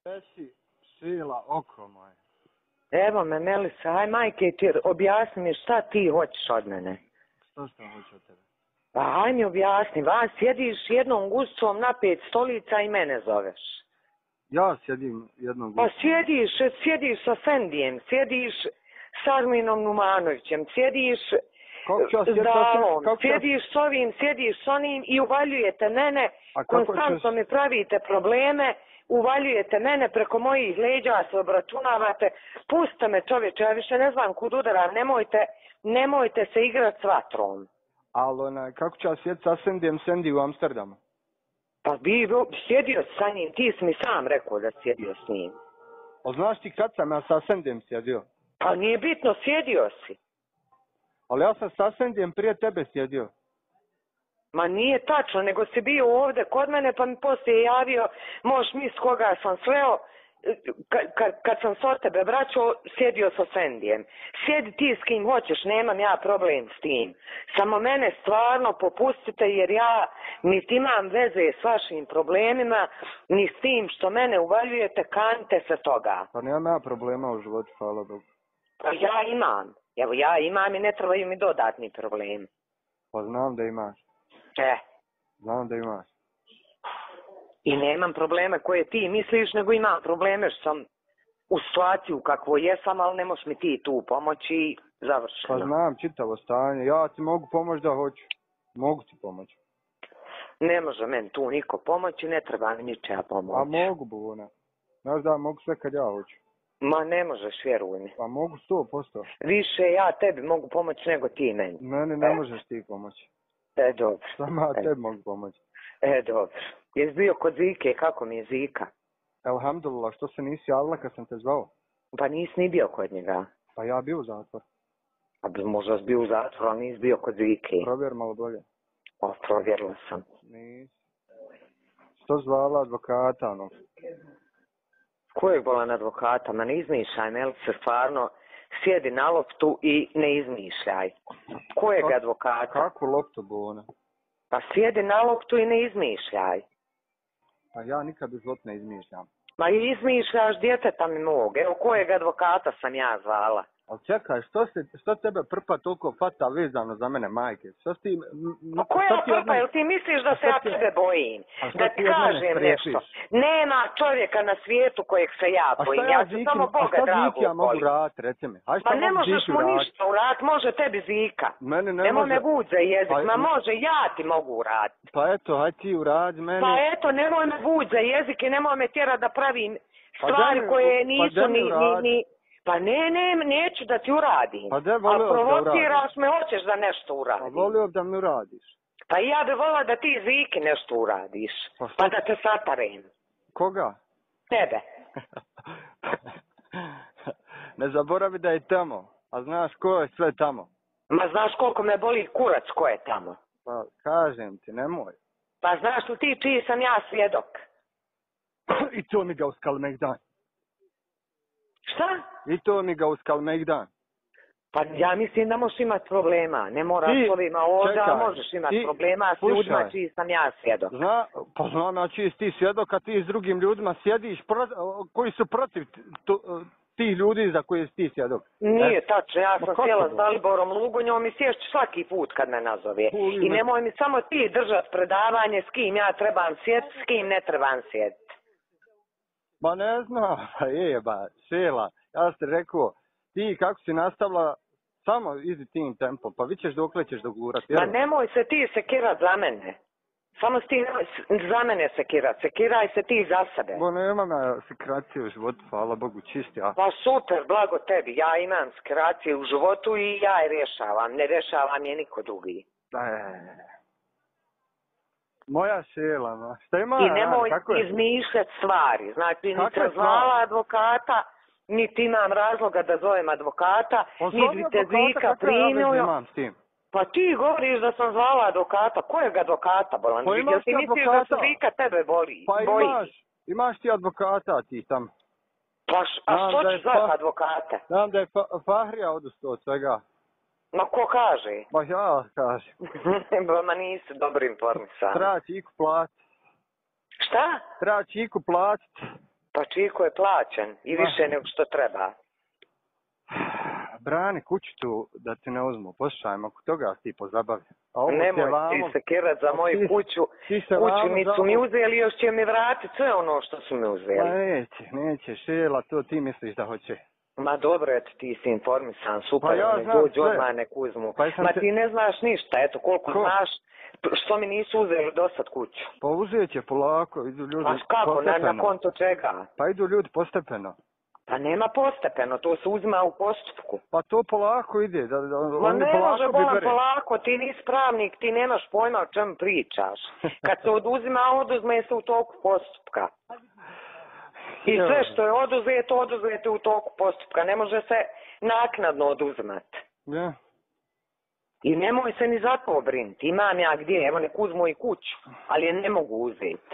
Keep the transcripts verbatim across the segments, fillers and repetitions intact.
Reci, Šila, oko moje. Evo me, Melisa, aj majke ti objasni mi šta ti hoćeš od mene. Što što hoću od tebe? Pa aj mi objasni, vas sjediš jednom gustom na pet stolica i mene zoveš. Ja sjedim jednom Pa gustom. sjediš, sjediš sa Fendijem, sjediš s Arminom Numanovićem, sjediš s Dalom, sjediš s ovim, sjediš s onim i uvaljujete mene, konstantno mi pravite probleme, uvaljujete mene, preko mojih leđa se obračunavate. Pustite me, čovječe, ja više ne znam kud udaram, nemojte, nemojte se igrati s vatrom. Ali onaj, kako ću ja sjeti sa Sendijem, Sendi u Amsterdamu? Pa bi sjedio sa njim, ti si mi sam rekao da sjedio s njim. O, znaš ti kad sam ja sa Sendijem sjedio? Pa nije bitno, sjedio si. Ali ja sam sa Sendijem prije tebe sjedio. Ma nije tačno, nego si bio ovdje kod mene pa mi poslije javio, možeš misli koga sam sleo, kad, kad, kad sam s od tebe vraćao, sjedio sa Sendijem. Sjedi ti s kim hoćeš, nemam ja problem s tim. Samo mene stvarno popustite jer ja niti imam veze s vašim problemima, ni s tim što mene uvaljujete, kanite se toga. Pa nemam ja problema u životu, hvala Bogu. Pa ja imam, evo ja imam i ne trebaju mi dodatni problemi. Pa znam da imaš. E. Znam da imaš. I nemam probleme koje ti misliš, nego imam probleme što sam u situaciju kakvo jesam, ali ne možeš mi ti tu pomoći i završeno. Pa znam čitavo stanje, ja ti mogu pomoći da hoću. Mogu ti pomoći. Ne može meni tu niko pomoći, ne treba mi ničega pomoći. A mogu, Buna. Znaš da mogu sve kad ja hoću. Ma ne možeš, vjeruj mi. Pa mogu sto posto. Više ja tebi mogu pomoći nego ti meni. Meni ne možeš ti pomoći. E, dobro. Samo ja tebi mogu pomoći. E, dobro. Jesi bio kod Zike, kako mi je Zika? Elhamdulillah, što se nisi javila kad sam te zvao? Pa nisi ni bio kod njega. Pa ja bio u zatvor. A možda si bio u zatvoru, ali nisi bio kod Zike. Provjer malo bolje. O, provjerila sam. Nisi. Što zvala advokata, ono? Kojeg bolan advokata? Ma ne izmišljaj, Mel, se stvarno sjedi na loptu i ne izmišljaj. Kojeg Ka, advokata? Kakvu loptu, Buna? Pa sjedi na loptu i ne izmišljaj. Pa ja nikad u životu ne izmišljam. Ma izmišljaš djeteta mi mog. Evo kojeg advokata sam ja zvala. Ali čekaj, što, se, što tebe prpa toliko fata vezano za mene, majke? Što ti... Ma koja prpa? Jednom... Jel ti misliš da se ja tebe bojim? Da ti kažem nešto. Nema čovjeka na svijetu kojeg se ja bojim. Ja se samo Boga drago Ziki ja mogu raditi, reci mi? Pa ne možeš mu ništa uraditi, može tebi Zika. Mene ne Nemo može. me vući za jezik, pa, ma može, ja ti mogu uraditi. Pa eto, haj ti uradi meni. Pa eto, nemoj me vući za jezik i nemoj me tjerati da pravim stvari pa koje nisu pa ni, ni, ni... Pa ne, ne, neću da ti uradim. Pa de volio da provociraš me, hoćeš da nešto uradim. Pa volio da mi uradiš. Pa ja bi volila da ti Ziki nešto uradiš. Pa, pa da te satarem. Koga? Tebe. Ne zaboravi da je tamo. A znaš ko je sve tamo? Ma znaš koliko me boli kurac ko je tamo. Pa kažem ti, nemoj. Pa znaš li ti čiji sam ja svjedok? I to mi ga uskal Megdan. Šta? I to mi ga uskal Megdan. Pa ja mislim da možeš imati problema. Ne moraš ti, ovima ovdje, ali možeš imati problema s ljudima čiji sam ja svjedok. Zna, pa zna na čiji si ti svjedok, a ti s drugim ljudima sjediš pro, koji su protiv to, tih ljudi za koje si ti svjedok. Nije e? tačno, ja sam sjela s Daliborom Lugunjom i sješću svaki put kad me nazove. Uli, I nemoj mi samo ti držati predavanje s kim ja trebam sjediti, s kim ne trebam sjediti. Ba ne znam, pa je ba, Šela, ja sam rekao, ti kako si nastavila, samo izi tim tempom, pa vi ćeš dokle ćeš dogurati. Ma nemoj se ti sekirat za mene. Samo ti za mene sekirat, sekiraj se ti za sebe. Bo nemam ja sekiracije u životu, hvala Bogu, čisti. Ja. Pa super, blago tebi, ja imam sekiracije u životu i ja je rješavam, ne rješavam je niko drugi. E, moja Šela, no. Šta ima? I nemoj izmišljati stvari, znači nisam zvala advokata, niti imam razloga da zovem advokata, niti te Zika primio. Ja s tim? Pa ti govoriš da sam zvala advokata. Kojeg advokata, bolan? Pa Jel ti misliš da su Zika tebe boli? Pa boji? imaš, imaš ti advokata ti tam. Pa š, a što ću zvati advokata? Znam da je fa, Fahrija odustao od svega. Ma ko kaže? Ma ja kažem. Ma nisi dobro informisan. Treba Čiku platit. Šta? Treba Čiku platit. Pa Čiko je plaćen i više nego što treba. Brani kuću tu da ti ne uzmu. Poslušajmo, oko toga ti pozabavi. Nemoj ti se kerat za moju ti, kuću. Ti kuću mi su mi uzeli, još će mi vratiti sve ono što su mi uzeli. Ma neće, neće, Šela, to ti misliš da hoće. Ma dobro, eto ti si informisan, super, pa ja ne dođu odmah nek uzmu. Pa Ma te... ti ne znaš ništa, eto koliko Ko? znaš, što mi nisu uzeli do sad kuću. Pa uzet će polako, idu ljudi pa kako, postepeno. Na, na konto čega? Pa idu ljudi postepeno. Pa nema postepeno, to se uzima u postupku. Pa to polako ide. Da, da, Ma ne može bolan polako, ti nisi pravnik, ti nemaš pojma o čemu pričaš. Kad se oduzima, oduzme se u toku postupka. I sve što je oduzeto, oduzeto u toku postupka. Ne može se naknadno oduzimati. Ja. I nemoj se ni za to brinuti. Imam ja gdje, evo nek uzmu i kuću, ali je ne mogu uzeti.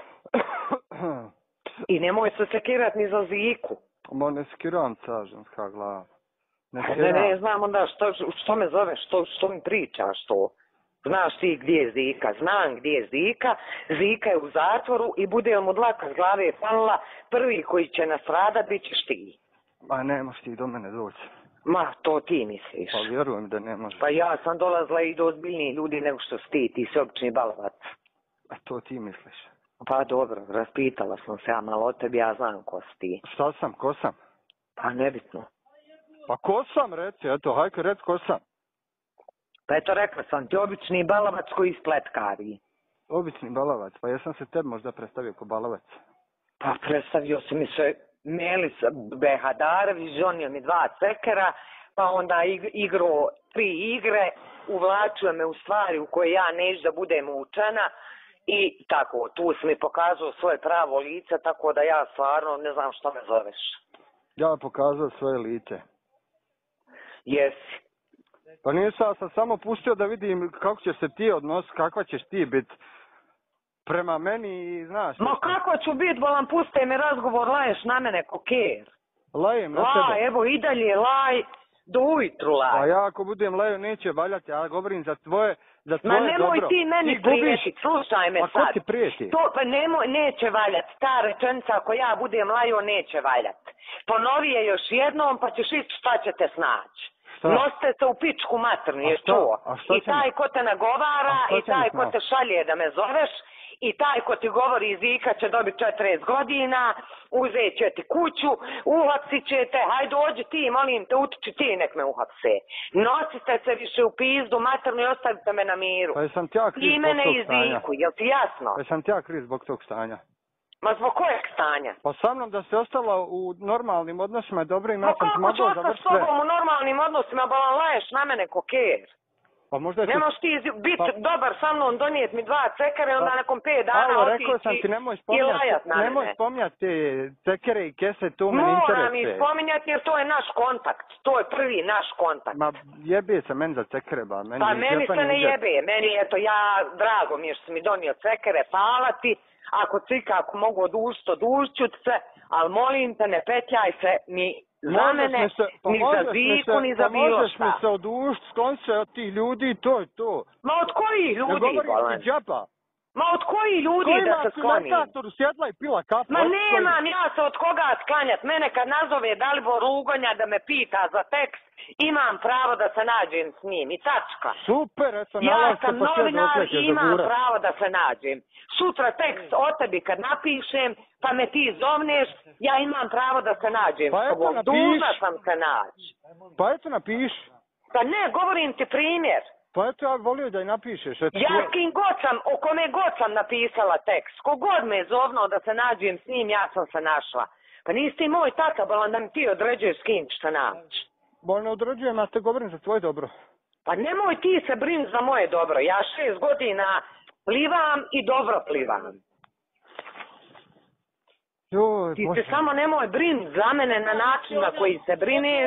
I nemoj se sekirati ni za Ziku. Ma ne sekiram cažanska glava. Ne, ne, ne znam onda što, što me zoveš, što, što mi pričaš to. Znaš ti gdje je Zika, znam gdje je Zika, Zika je u zatvoru i bude mu dlaka s glave falila, prvi koji će nastradat bit ćeš ti. Ma ne moš ti do mene doći. Ma, to ti misliš. Pa vjerujem da ne možeš. Pa ja sam dolazila i do ozbiljnijih ljudi nego što si ti, ti si obični balavac. A to ti misliš. Pa dobro, raspitala sam se ja malo o tebi, ja znam ko si ti. Šta sam, ko sam? Pa nebitno. Pa ko sam, reci, eto, hajke reci ko sam. Pa eto, rekla sam ti, obični balavac koji spletkari. Obični balavac, pa jesam se tebi možda predstavio ko balavac. Pa predstavio si mi se Melisa Behadarević, žonio mi dva cekera, pa onda igrao tri igre, uvlačio me u stvari u koje ja neću da budem učena i tako, tu si mi pokazao svoje pravo lice, tako da ja stvarno ne znam što me zoveš. Ja pokazao svoje lice. Jesi. Pa nisam, sam samo pustio da vidim kako će se ti odnositi, kakva ćeš ti biti prema meni i znaš. Ma kako ću biti, bolan, puste mi razgovor, laješ na mene ko ker. Lajem na laj, tebe. Laj, evo i dalje laj, do ujutru laj. A ja ako budem laju neće valjati, ja govorim za tvoje, za tvoje dobro. Ma nemoj dobro. ti meni prijeti, slušaj me sad. sad. A ko ti prijeti? To pa nemoj, neće valjati, ta rečenica ako ja budem laju neće valjati. Ponovi je još jednom pa ćeš ići šta će te snaći. Šta? Nosite se u pičku matrnu, je to. I taj ko te nagovara, i taj ko te šalje da me zoveš, i taj ko ti govori Zika će dobiti četrdeset godina, uzet će ti kuću, uhapsit će te, haj dođi ti, molim te, utiči ti nek me uhapse. Nosite se više u pizdu matrnu i ostavite me na miru. Pa jesam ti ja kriv zbog tog stanja. I mene i Ziku, jel ti jasno? Pa jesam ti ja kriv zbog tog stanja. Ma zbog kojeg stanja? Pa sa mnom da se ostala u normalnim odnosima je dobro i ja sam ti mogao završiti sve. Pa kako ću ostati s tobom u normalnim odnosima, bolan laješ na mene ko ker? Pa možda ne možeš ti biti pa... dobar sa mnom, donijet mi dva cekere, pa... onda nakon pet dana Alo, rekao sam ti nemoj spominjati, nemoj spominjati cekere i kese, to me Moram interesuje. Moram ih spominjati jer to je naš kontakt, to je prvi naš kontakt. Ma jebe se meni za cekere, ba. Meni pa meni se ne jebe, meni eto ja, drago mi je što si mi donio cekere, hvala ti, ako cika, ako mogu odužiti, odužit se, ali molim te ne petljaj se ni za mene, se, ni za Ziku, ni za bilo šta. Možeš mi se odužiti, sklon se od tih ljudi, to je to. Ma od kojih ljudi, ne govorim ti džaba. Ma od kojih ljudi Kojima da se sklonim? Kojima si na sjedla i pila kafu? Ma nemam ja se od koga sklanjat. Mene kad nazove Dalibor Lugonja da me pita za tekst, imam pravo da se nađem s njim i tačka. Super, eto, ja sam novinar i imam pravo da se nađem. Sutra tekst o tebi kad napišem, pa me ti zovneš, ja imam pravo da se nađem pa s tobom. Dužna sam se naći. Pa eto napiši. Pa ne, govorim ti primjer. Pa eto ja volio da i napišeš. Eto, ja s kim god sam, o kome god sam napisala tekst, kogod me je zovno da se nađem s njim, ja sam se našla. Pa nisi ti moj tata, bolan, da mi ti određuješ s kim što naći. Bo ne određujem, ja te govorim za tvoje dobro. Pa nemoj ti se brin za moje dobro. Ja šest godina plivam i dobro plivam. Joj, ti Bože. se samo nemoj brin za mene na način na koji se brineš.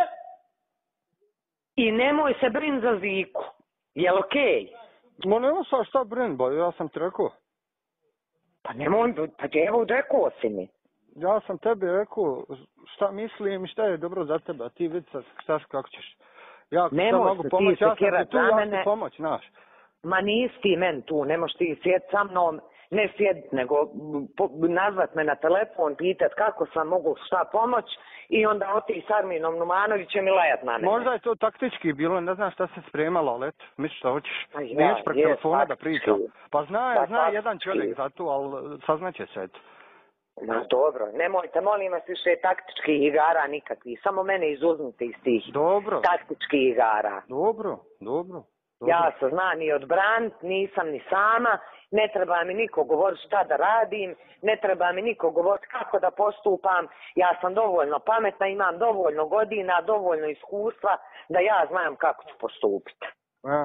I nemoj se brin za Ziku. Jel okej? Okay? Ma nemoj sa šta brin, bo ja sam ti rekao. Pa nemoj, pa evo rekao si mi. Ja sam tebi rekao šta mislim i šta je dobro za tebe, a ti vidi šta kako ćeš. Ja šta mogu pomoći, ja sam ti tu, ja ću pomoć, znaš. Ma nisi ti men tu, ne možeš ti sjeti sa mnom ne sjedit, nego po, nazvat me na telefon, pitat kako sam mogu šta pomoć i onda otići s Arminom Numanovićem i lajat na mene. Možda je to taktički bilo, ne znam šta se spremalo, ali eto, misliš šta hoćeš. Ja, Nećeš preko telefona da priča. Pa zna, pa, zna jedan čovjek za to, ali saznaće se, eto. No dobro, nemojte, molim vas, više taktičkih igara nikakvih, samo mene izuzmite iz tih dobro. taktičkih igara. Dobro, dobro. Dobro. Ja se znam ni odbranit, nisam ni sama, ne treba mi niko govoriti šta da radim, ne treba mi niko govoriti kako da postupam, ja sam dovoljno pametna, imam dovoljno godina, dovoljno iskustva da ja znam kako ću postupiti. Ja.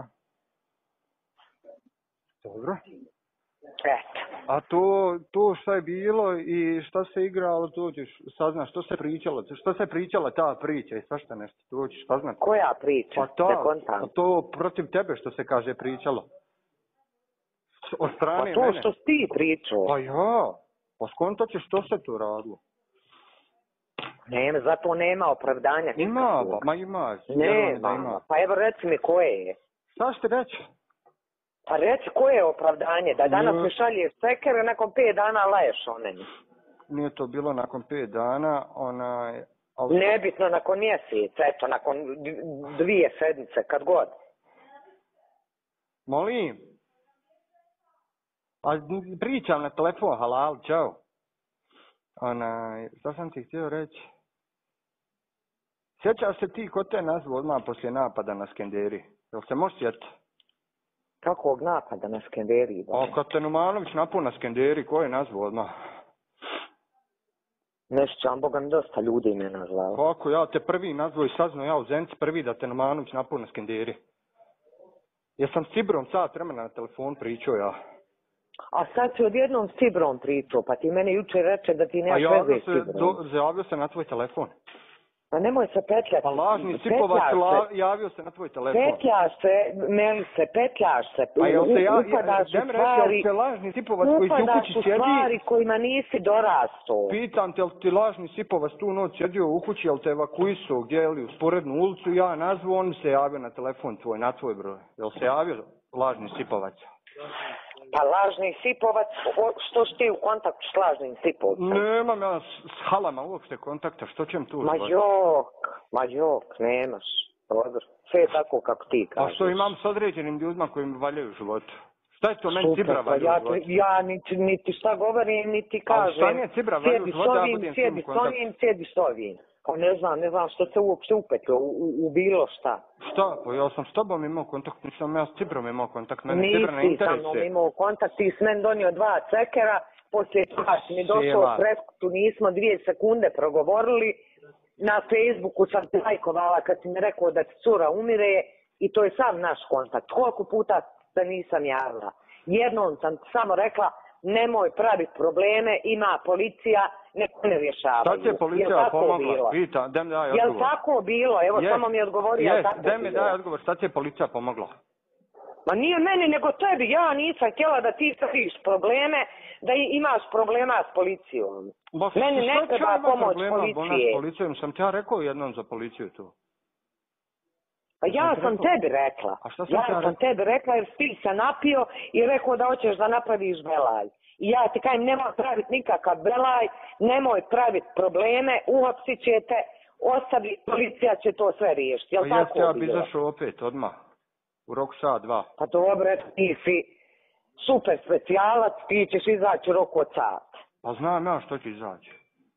Dobro. Eto. A to, to šta je bilo i šta se igralo, to ćeš saznaš, što se pričalo, što se pričala ta priča i svašta nešto, to ćeš saznat. Koja priča? Pa ta, pa to protiv tebe što se kaže pričalo. Od strane pa to mene. Što si ti pričao. Pa ja, pa skonto ćeš što se tu radilo. Nema, zato nema opravdanja. Ima, ba, ma ima. Nema, ima. Pa evo reci mi koje je. Šta ćete reći? Pa reci koje je opravdanje, da danas mi šalješ sekere, nakon pet dana laješ o meni. Nije to bilo nakon pet dana, onaj... Ali... Nebitno, nakon mjeseca, eto, nakon dvije sedmice, kad god. Molim. A pričam na telefon, halal, čao. Onaj, šta sam ti htio reći? Sjećaš se ti ko te nazvao odmah poslije napada na Skenderi? Jel se možeš sjetiti? Kakvog napada na Skenderi? A kad te Numanović napao na Skenderi, ko je nazvao odmah? Nešćam, Boga mi dosta ljudi me nazvao. Kako, ja te prvi nazvao i saznao ja u Zenici prvi da te Numanović napao na Skenderi. Ja sam s Cibrom sat vremena na telefon pričao ja. A sad si odjednom s Cibrom pričao, pa ti meni jučer reče da ti nemaš veze s Cibrom. A javio se na tvoj telefon. Pa nemoj se petljati. Pa lažni Sipovac la, javio se na tvoj telefon. Petljaš se, meli se, petljaš se. Pa jel se ja, upadaš ja, u stvari, se lažni Sipovac koji ti u kući sjedi? Upadaš u stvari kojima nisi dorastao. Pitam te, jel ti lažni Sipovac tu noć sjedio u kući, jel te evakuisao, gdje je li u sporednu ulicu, ja nazvao, on se javio na telefon tvoj, na tvoj broj. Jel se javio lažni Sipovac? Pa lažni Sipovac, što si ti u kontaktu s lažnim Sipovcem? Nemam ja s halama uopšte kontakta, što ćem tu? Ma jok, ma jok, nemaš. Dobro, sve je tako kako ti kažeš. A što imam s određenim ljudima koji mi valjaju u životu? Šta je to meni Cibra valja ja, u životu? Ja niti, niti šta govorim, niti kažem. A šta mi je Cibra valja u životu, da ja budem s njim u kontaktu? Sjedi s ovim, sjedi s ovim. Pa ne znam, ne znam što se uopšte upetlo u, u, u bilo šta. Šta? Pa ja sam s tobom imao kontakt, nisam ja s Cibrom imao kontakt, mene Cibra ne interesuje. Nisi sa mnom imao kontakt, ti s meni donio dva cekera, poslije toga si mi došao presku, tu nismo dvije sekunde progovorili. Na Facebooku sam ti lajkovala kad si mi rekao da ti cura umire i to je sam naš kontakt. Koliko puta se nisam javila? Jednom sam ti samo rekla, nemoj praviti probleme, ima policija, neko ne rješavaju. Šta će policija pomogla? Pita, dem daj odgovor. Jel tako bilo? Evo yes. Samo mi odgovori, jel yes. tako dem mi daj odgovor, šta će policija pomogla? Ma nije meni, nego tebi. Ja nisam htjela da ti praviš probleme, da imaš problema s policijom. Ba, meni ne treba pomoć policije. S policijom sam ti ja rekao jednom za policiju tu. Pa ja sam tebi rekla. A šta sam ja sam tebi rekla jer ti se napio i rekao da hoćeš da napraviš belaj. I ja ti kajem, nemoj praviti nikakav belaj, nemoj praviti probleme, uhapsit ćete, ostavi, policija će to sve riješiti. Jel pa tako ja bi izašao opet, odmah. U roku sat, dva. Pa dobro, ti si super specijalac, ti ćeš izaći u roku od sat. Pa znam ja što ću izaći.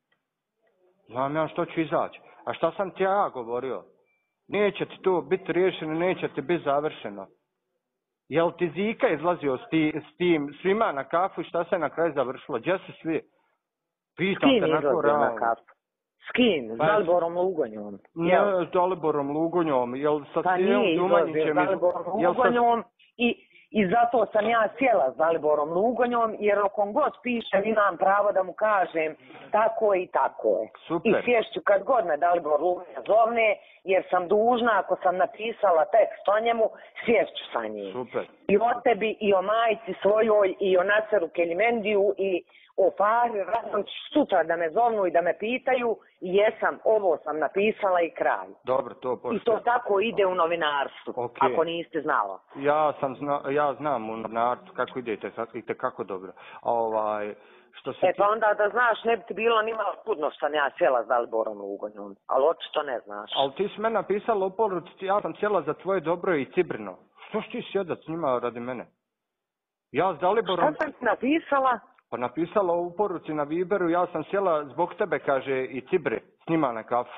Znam ja što ću izaći. A šta sam ti ja govorio? Neće ti to biti riješeno, neće ti biti završeno. Jel ti Zika izlazio s, ti, s tim svima na kafu i šta se na kraju završilo? Gdje su svi? Pitam te na to realno. Na kafu? S kim? S Daliborom Lugonjom? Ne, s Daliborom Lugonjom. Jel sa pa nije izlazio s Daliborom Lugonjom sa... i, i zato sam ja sjela s Daliborom Lugonjom jer okom god pišem imam pravo da mu kažem tako i tako je. Super. I sješću kad god me Dalibor Lugonja zovne, jer sam dužna, ako sam napisala tekst o njemu, sješću sa njim. Super. I o tebi, i o majci svojoj, i o Naseru Kelimendiju, i o Fahri Radonjić, sutra da me zovnu i da me pitaju, jesam, ovo sam napisala i kraj. Dobro, to pošto. I to tako ide u novinarstvu, okay. Ako niste znala. Ja sam zna, ja znam u novinarstvu kako idete, idete kako dobro. A ovaj, što se E pa ti... onda da znaš, ne bi ti bilo ni malo čudno što sam ja sjela s Daliborom Lugonjom, ali očito ne znaš. Ali ti si mene napisala u poruci, ja sam sjela za tvoje dobro i Cibrino. Što si ti sjedat s njima radi mene? Ja s Daliborom... Šta sam ti napisala? Pa napisala u poruci na Viberu, ja sam sjela zbog tebe, kaže, i Cibri, s njima na kafu.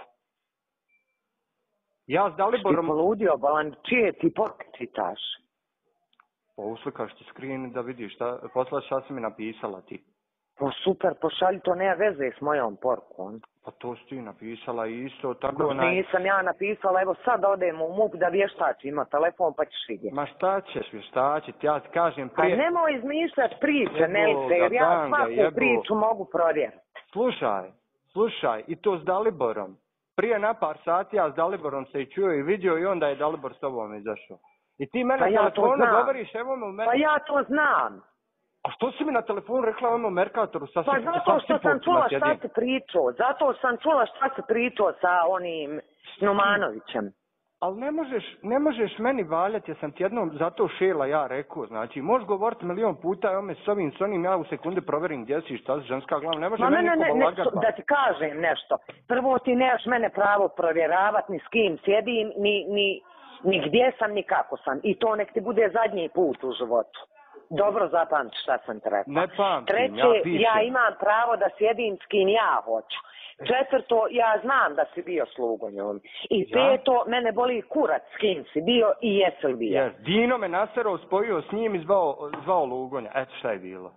Ja s Daliborom... Ti poludio, Balan, čije ti poruke čitaš? Pa uslikaš ti screen da vidiš šta, poslaš šta si mi napisala ti. Pa super, pošalji, to nema veze s mojom porukom. Pa to si ti napisala isto, tako Ko onaj... Nisam ja napisala, evo sad odemo u MUP da vještači, ima telefon pa ćeš vidjeti. Ma šta ćeš vještačiti, ja ti kažem Pa prije... nemoj izmišljati priče, Jebo Nelice, jer ga, ja banga, svaku jebo. priču mogu provjeriti. Slušaj, slušaj, i to s Daliborom. Prije na par sati ja s Daliborom se i čuo i vidio i onda je Dalibor s tobom izašao. I ti mene Pa na ja to telefonu znam. govoriš, evo me u mene... Pa ja to znam. A što si mi na telefonu rekla ono Merkatoru? Sa Pa zato što sam čula šta se pričao, zato što sam čula šta se pričao sa onim Numanovićem. Ali ne možeš, ne možeš meni valjati, ja sam ti jednom zato šela ja rekao, znači, možeš govoriti milion puta, evo me s ovim, s onim, ja u sekundi provjerim gdje si, šta si ženska glava, ne može Ma meni ne, ne, niko ne, lagati. da ti kažem nešto. Prvo ti nemaš mene pravo provjeravati ni s kim sjedim, ni, ni, ni gdje sam, ni kako sam. I to nek ti bude zadnji put u životu. Dobro zapamti šta sam ti rekao. Ne pamtim, Treće, ja pišem. ja imam pravo da sjedim s kim ja hoću. Četvrto, ja znam da si bio s Lugonjom. I Ja? peto, mene boli kurac s kim si bio i jesi li bio. Yes. Dino me naserao, spojio s njim i zvao, zvao Lugonja. Eto šta je bilo.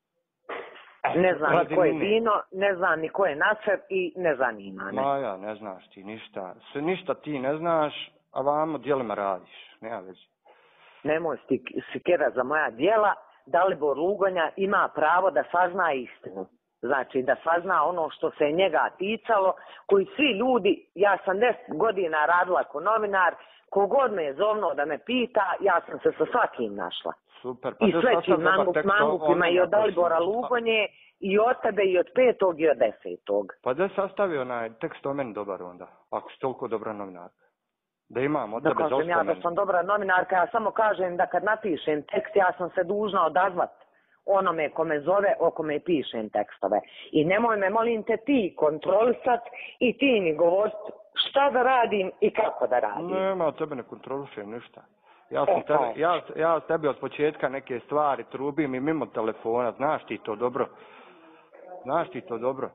E, Ne znam radi ni ko je mene. Dino, ne znam ni ko je Naser i ne zanima me. Ma ja, ne znaš ti ništa. Sve ništa ti ne znaš, a vamo djelima radiš. Nema veze. Nemoj sikira za moja djela, Dalibor Lugonja ima pravo da sazna istinu. Znači da sazna ono što se njega ticalo, koji svi ljudi, ja sam deset godina radila kao novinar, kogod me je zovno da me pita, ja sam se sa svakim našla. Super. Pa I to sve sad tim dobar tekst o- mangupima i onome od Dalibora koji sam- Lugonje, i od tebe, i od petog, i od desetog. Pa da sastavio onaj tekst o meni dobar onda, ako si toliko dobra novinarka. Da imam od Da tebe kažem dosta ja da meni. sam dobra novinarka, ja samo kažem da kad napišem tekst, ja sam se dužna odazvat onome ko me zove, o kome pišem tekstove. I nemoj me, molim te, ti kontrolisat i ti mi govorit šta da radim i kako da radim. Nema, od tebe ne kontrolišem ništa. Ja, sam E, tebe, to. ja, ja tebi od početka neke stvari trubim i mimo telefona, znaš ti to dobro. Znaš ti to dobro.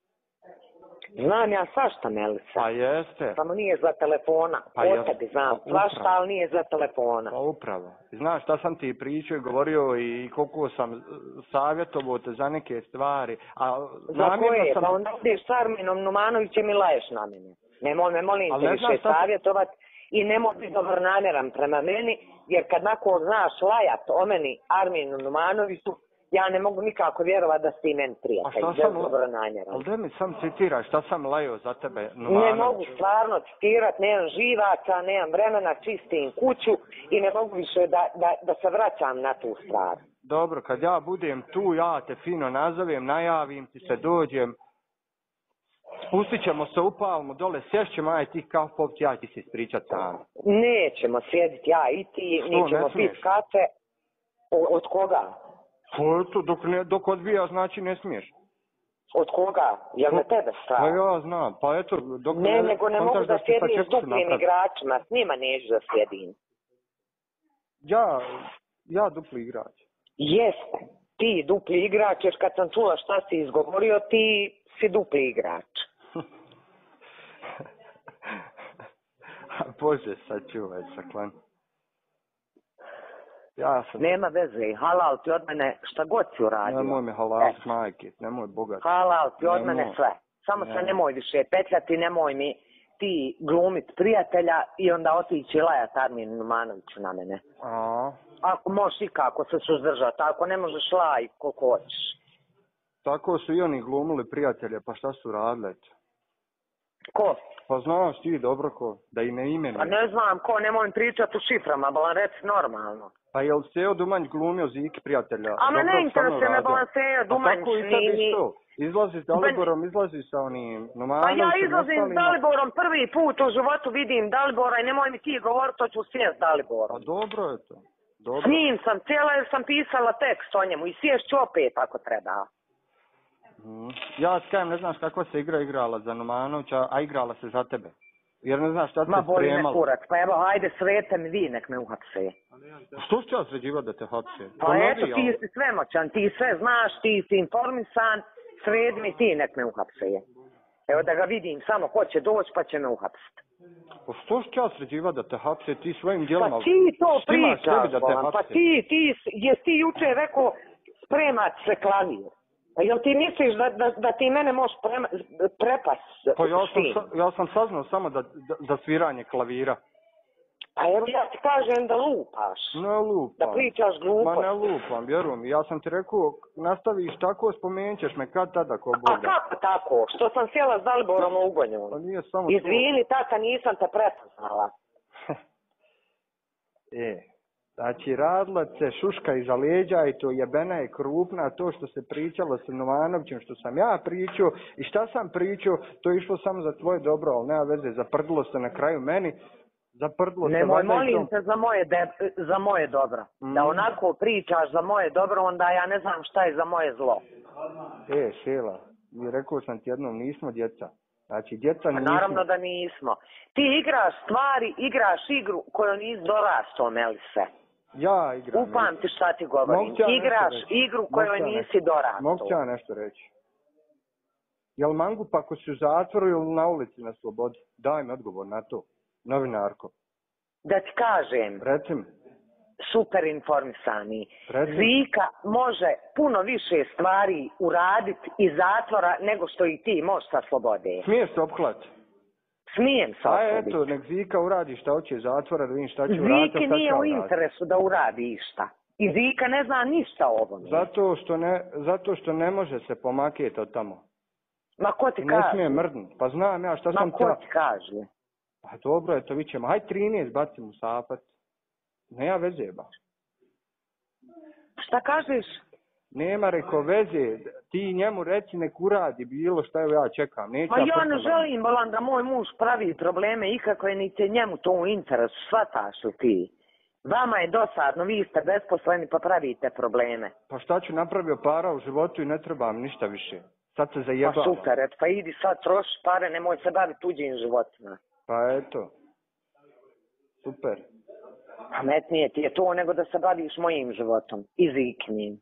Znam ja svašta, Melisa. Pa jeste. Samo nije za telefona. Pa O ja- tebi znam pa svašta, upravo. ali nije za telefona. Pa upravo. Znaš šta sam ti pričao i govorio i koliko sam e, savjetovao te za neke stvari. A Za namjerno koje? sam... Pa onda ideš s Arminom Numanovićem i laješ na mene. Nemoj me, molim Ali te, ne znaš više šta- savjetovat i nemoj biti dobronamjeran prema meni, jer kad nakon znaš lajat o meni Arminu Numanoviću, ja ne mogu nikako vjerovat da si ti meni A prijatelj, šta bez sam... dobronamjeran. Ali da mi sam citiraj šta sam lajao za tebe, Ne Numanoviću. mogu stvarno citirat, nemam živaca, nemam vremena, čistim kuću i ne mogu više da, da, da se vraćam na tu stvar. Dobro, kad ja budem tu, ja te fino nazovem, najavim ti se, dođem. Spustit ćemo se u Palmu, dole sješćemo, aj ti kao pop, ja ti se ispričat sam. Nećemo sjediti ja i ti, Što, nećemo ne smiješ? pit kafe. O- od koga? Pa eto, dok, ne, dok odbija, znači ne smiješ. Od koga? Jel me tebe Pa strah? ja znam, pa eto, dok Ne, nego ne mogu kontaš da ti pa sjedim s čeku ću duplim napraviti. igračima, s njima neću da sjedim. Ja, ja dupli igrač. Jeste, ti dupli igrač, jer kad sam čula šta si izgovorio, ti si dupli igrač. Bože, sačuvaj, saklan. Ja sam... Nema veze, halal ti od mene šta god si uradio. Nemoj me halal E, majke, nemoj bogat. halal ti od Nemoj. mene sve. Samo se Nemoj. nemoj više petljati, nemoj mi ti glumit prijatelja i onda otići lajat Arminu Numanoviću na mene. A, Ako možeš i kako se suzdržati, ako ne možeš laj koliko hoćeš. tako su i oni glumili prijatelje, pa šta su radili? Ko? Pa znaš ti dobro ko, da i ne imenuju. Pa ne znam ko, nemoj pričati u šiframa, balan reci normalno. Pa jel Seo Dumanj glumio Ziki prijatelja? A me ne interesuje me balan Seo Dumanj. A tako i tebi isto. Izlazi s Daliborom, izlazi sa onim Nomanovićem. Pa ja izlazim s Daliborom, prvi put u životu vidim Dalibora i nemoj mi ti govoriti, to ću sjest s Daliborom. Pa dobro je to. Dobro. S njim sam cijela jer sam pisala tekst o njemu i sješću opet ako treba. Mm. Ja skajem, ne znaš kakva se igra igrala za Nomanovića, a igrala se za tebe. Jer ne znaš šta se spremalo. Ma boli me kurac, pa evo hajde svete mi vi nek me uhapse. Što ću ja sređivati da te hapse? Pa Ponovi, eto ti si svemoćan, ti sve znaš, ti si informisan, sredi mi ti nek me uhapse. Evo da ga vidim, samo ko će doći pa će me uhapsiti. Pa što ću ja sređivati da te hapse, ti svojim djelima... Pa ti to pričaš, da te pa ti, ti, jes ti juče rekao spremat se klavir. Pa jel ti misliš da, da, da ti mene možeš prepast? Pa ja sam, ja sam saznao samo da, da, za sviranje klavira. Pa evo ja ti kažem da lupaš. Ne lupam. Da pričaš glupost. Ma ne lupam, vjerujem. Ja sam ti rekao, nastaviš tako, spomenut ćeš me kad tada ko Boga. A kako tako? Što sam sjela s Daliborom u ugonju? Pa nije samo Izvini, to. Tata, nisam te prepoznala. E, znači radila se šuška iza leđa i to jebena je krupna, to što se pričalo sa Novanovićem, što sam ja pričao i šta sam pričao, to je išlo samo za tvoje dobro, ali nema veze, zaprdilo se na kraju meni. Zaprdilo se. Nemoj, molim te za moje, de, za moje dobro. Mm. Da onako pričaš za moje dobro, onda ja ne znam šta je za moje zlo. E, Šela, mi rekao sam ti jednom, nismo djeca. Znači, djeca nismo. Naravno da nismo. Ti igraš stvari, igraš igru koju nisi dorastao, Melise. Ja igram. Upamti šta ti govorim. Igraš igru koju nisi dorastao. Mogu ja nešto reći? Jel mangup ako si u zatvoru ili na ulici na slobodi? Daj mi odgovor na to. Novinarko. Da ti kažem. Recim. Super informisani. Recim. Zika može puno više stvari uraditi iz zatvora nego što i ti možeš sa slobode. Smiješ se opklati? Smijem se opklati. A eto, nek Zika uradi šta hoće iz zatvora, da vidim šta će uraditi. Ziki nije u interesu da uradi išta. I Zika ne zna ništa o ovome. Zato što ne, zato što ne može se pomaketi od tamo. Ma ko ti ne kaže? Ne smije mrdnut. Pa znam ja šta Ma sam... Ma ko ta... ti kaže? Pa dobro je, to vi ćemo. Hajde trinaest bacim u sapat. Nema veze, ba. Šta kažeš? Nema reko veze. Ti njemu reci nek uradi bilo šta ja čekam. Neće Ma ja ne želim, bolan, da moj muž pravi probleme ikako je ni te njemu to u interesu. Shvataš li ti? Vama je dosadno, vi ste besposleni pa pravite probleme. Pa šta ću napravio para u životu i ne trebam ništa više. Sad se zajebavam. Pa super, et, pa idi sad troši pare, nemoj se baviti tuđim životima. Pa eto. Super. Pametnije ti je to nego da se baviš mojim životom. I Ziknim.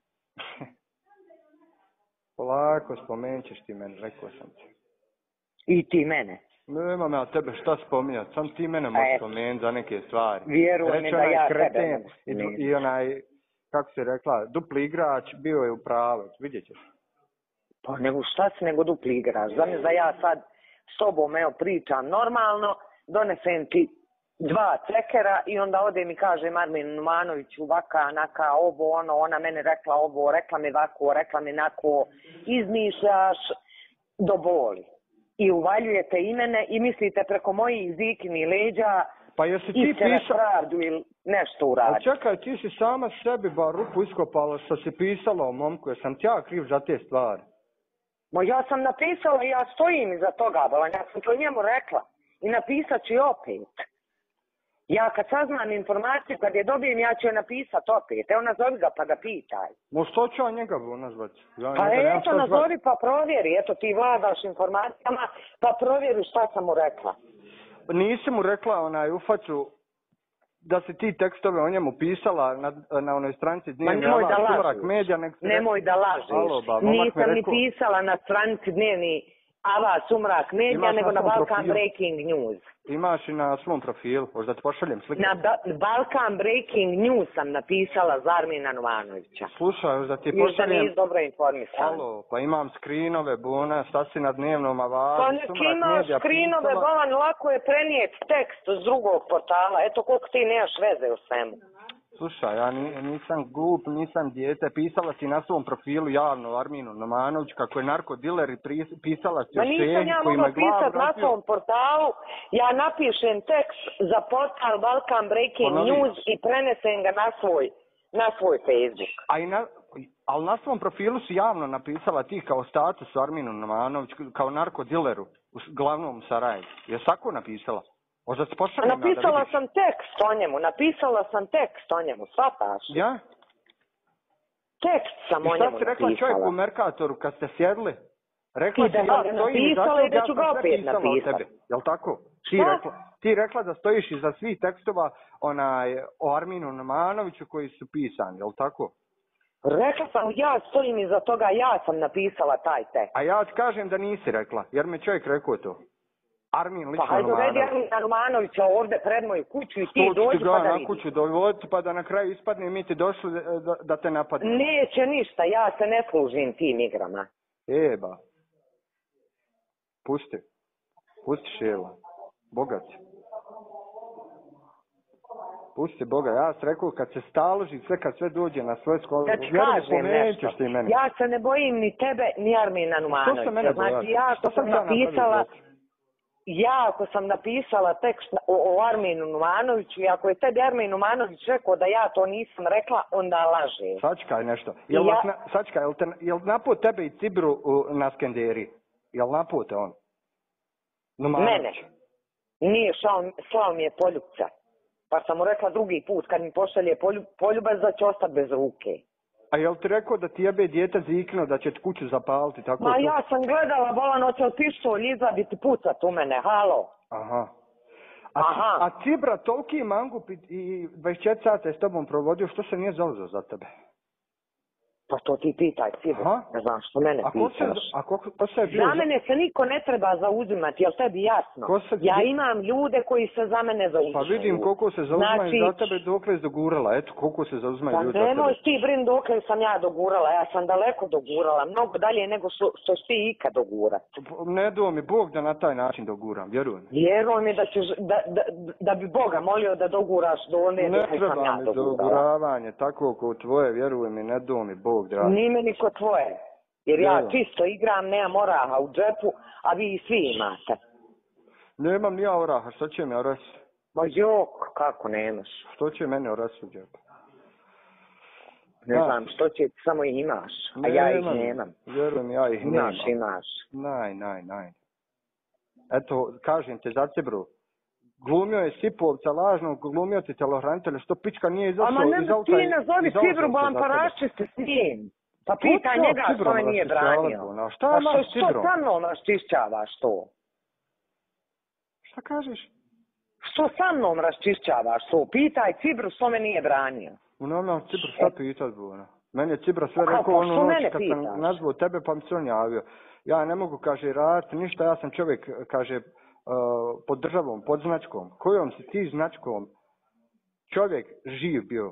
Polako, spomenut ćeš ti mene, rekao sam ti. I ti mene. Nemam ja tebe šta spominjati, sam ti mene možeš spomenuti za neke stvari. Vjerujem mi da ja kreten, tebe i, I onaj, kako si rekla, dupli igrač bio je u pravu, vidjet ćeš. Pa nego šta si nego dupli igrač? Znam da ja sad s tobom evo pričam normalno, donesem ti dva cekera i onda ode mi kaže Marmin Numanović ovaka, naka, ovo, ono, ona mene rekla ovo, rekla mi ovako, rekla mi nako, izmišljaš do boli. I uvaljujete i mene i mislite preko mojih Zikini leđa pa jesi ti pisala pravdu ili nešto uradi. A čekaj, ti si sama sebi bar rupu iskopala što si pisala o momku, jer sam ti ja kriv za te stvari. Ma ja sam napisala i ja stojim iza toga, bolan, ja sam to njemu rekla. I napisat ću opet. Ja kad saznam informaciju, kad je dobijem, ja ću je napisat opet. Evo nazovi ga pa ga pitaj. No što ću ja njega nazvati? Ja pa njega eto nazovi pa provjeri. Eto ti vladaš informacijama pa provjeri šta sam mu rekla. Nisi mu rekla onaj u facu da si ti tekstove o njemu pisala na, na onoj stranici Dnevni Alas, Sumrak Medija. Nek nemoj da lažiš. Alo, ba, nisam ni pisala na stranici Dnevni Alas, Sumrak Medija, nego na Balkan profil. Breaking News. Imaš i na svom profilu, možda ti pošaljem slike. Na ba Balkan Breaking News sam napisala za Armina Novanovića. Slušaj, možda ti pošaljem... Još da nisi dobro informisan. Alo, pa imam skrinove, bona, šta si na Dnevnom Avazu, pa nek imaš skrinove, pisala... bolan, lako je prenijeti tekst s drugog portala. Eto koliko ti nemaš veze u svemu. Slušaj, ja ni, nisam glup, nisam dijete. Pisala si na svom profilu javno Arminu Nomanović kako je narkodiler i pri, pisala si Ma o nisam šegi ja koji ima mogla glavu pisat na razbio. svom portalu, ja napišem tekst za portal Balkan Breaking Ponovi. News i prenesem ga na svoj, na svoj Facebook. A i na, ali na svom profilu si javno napisala ti kao status Arminu Nomanović, kao narkodileru u glavnom Sarajevu. Je tako napisala? Možda se pošaljem ja da Napisala vidiš. sam tekst o njemu, napisala sam tekst o njemu, shvataš? Ja? Tekst sam I o šta njemu si rekla napisala. čovjeku u Merkatoru kad ste sjedli? Rekla I da si sam ja ga stojim iza napisala i toga, da ću ja ga sam sve opet pisala o napisat. tebi. Jel tako? Ti Šta? rekla, ti rekla da stojiš iza svih tekstova onaj, o Arminu Nomanoviću koji su pisani, jel tako? Rekla sam, ja stojim iza toga, ja sam napisala taj tekst. A ja ti kažem da nisi rekla, jer me čovjek rekao to. Armin Pa lično hajde dovedi Nomanović. Armina Nomanovića ovdje pred moju kuću i ti To ću dođi ti ga pa da na vidiš. kuću dovoditi pa da na kraju ispadne mi ti došli da, da, da te napadne. Neće ništa, ja se ne služim tim igrama. Eba. Pusti. Pusti Šela. Bogat si. Pusti Boga. Ja sam rekao kad se staloži sve, kad sve dođe na svoje skolo. Da ti kažem nešto. Ti mene. Ja se ne bojim ni tebe, ni Armina Što se mene Nomanovića. Znači bojaš? ja Što ako sam sam ja napravio napisala, zločin? ja ako sam napisala tekst o, o Arminu Nomanoviću i ako je tebi Armin Nomanović rekao da ja to nisam rekla, onda laže. Sačkaj nešto. Jel, Ja- vas na, sačkaj, jel, te, jel naput tebe i Cibru u, na Skenderi? Jel napute on? Nomanović. Mene. Nije šao, slao mi je poljubca. Pa sam mu rekla drugi put, kad mi pošalje polju, poljubac da će ostati bez ruke. A jel ti rekao da ti jebe dijete zikno da će ti kuću zapaliti? Tako Ma to? ja sam gledala, Volano će pištolj izvaditi pucat u mene, halo. Aha. A, Aha. a Cibra toliki mangup i, i dvadeset četiri sata je s tobom provodio, što se nije zauzeo za tebe? Pa to ti pitaj, Cibu. Aha. Ne znam što mene A ko se, pitaš. a ko, ko se je bio... Za mene se niko ne treba zauzimati, jel tebi jasno? Ko se- Ja imam ljude koji se za mene zauzimaju. Pa vidim koliko se zauzimaju Znači, za tebe dokle si dogurala. Eto, koliko se zauzimaju Pa ljudi za nemoj tebe. ti brin dokle sam ja dogurala, ja sam daleko dogurala, mnogo dalje nego što, što si ti ikad dogura. Ne do mi Bog da na taj način doguram, vjeruj mi. Vjeruj mi da, ćeš, da, da, da bi Boga molio da doguraš do one Ne dokle sam treba ja mi dogurala. doguravanje, tako kao tvoje, vjeruj mi, ne do mi Bog, dragi. Ni meni ko tvoje. Jer ja Vjerujem. čisto igram, nemam oraha u džepu, a vi svi imate. Nemam ni ja oraha, što će mi oras? Ma jok, kako nemaš? Što će mene oras u džepu? Ne Da. znam, što će, samo ih imaš, a ja ih nemam. Vjeruj mi, ja ih Imaš, nemam. imaš. Naj, naj, naj. Eto, kažem te za Cibru. Glumio je Sipovca lažnog, glumio ti telohranitelja, što pička nije izašao A ma ne, iz auta. ti i- nazovi i zauzeo Cibru, se bolan za pa tebe. raščisti s njim. Pa Pa pitaj ja njega što Cibrom me nije raščišćavat, branio. ono, šta Pa imaš što, s što Cibrom? sa mnom raščišćavaš to? Šta kažeš? Što sa mnom raščišćavaš to? Pitaj Cibru što me nije branio. U nama Cibru šta pitat bu, ono. Meni je Cibra sve A kako, rekao onu što noć mene kad pitaš? sam nazvao tebe pa mi se on javio. Ja ne mogu, kaže, raditi ništa, ja sam čovjek, kaže, uh, pod državom, pod značkom. Kojom si ti značkom čovjek živ bio?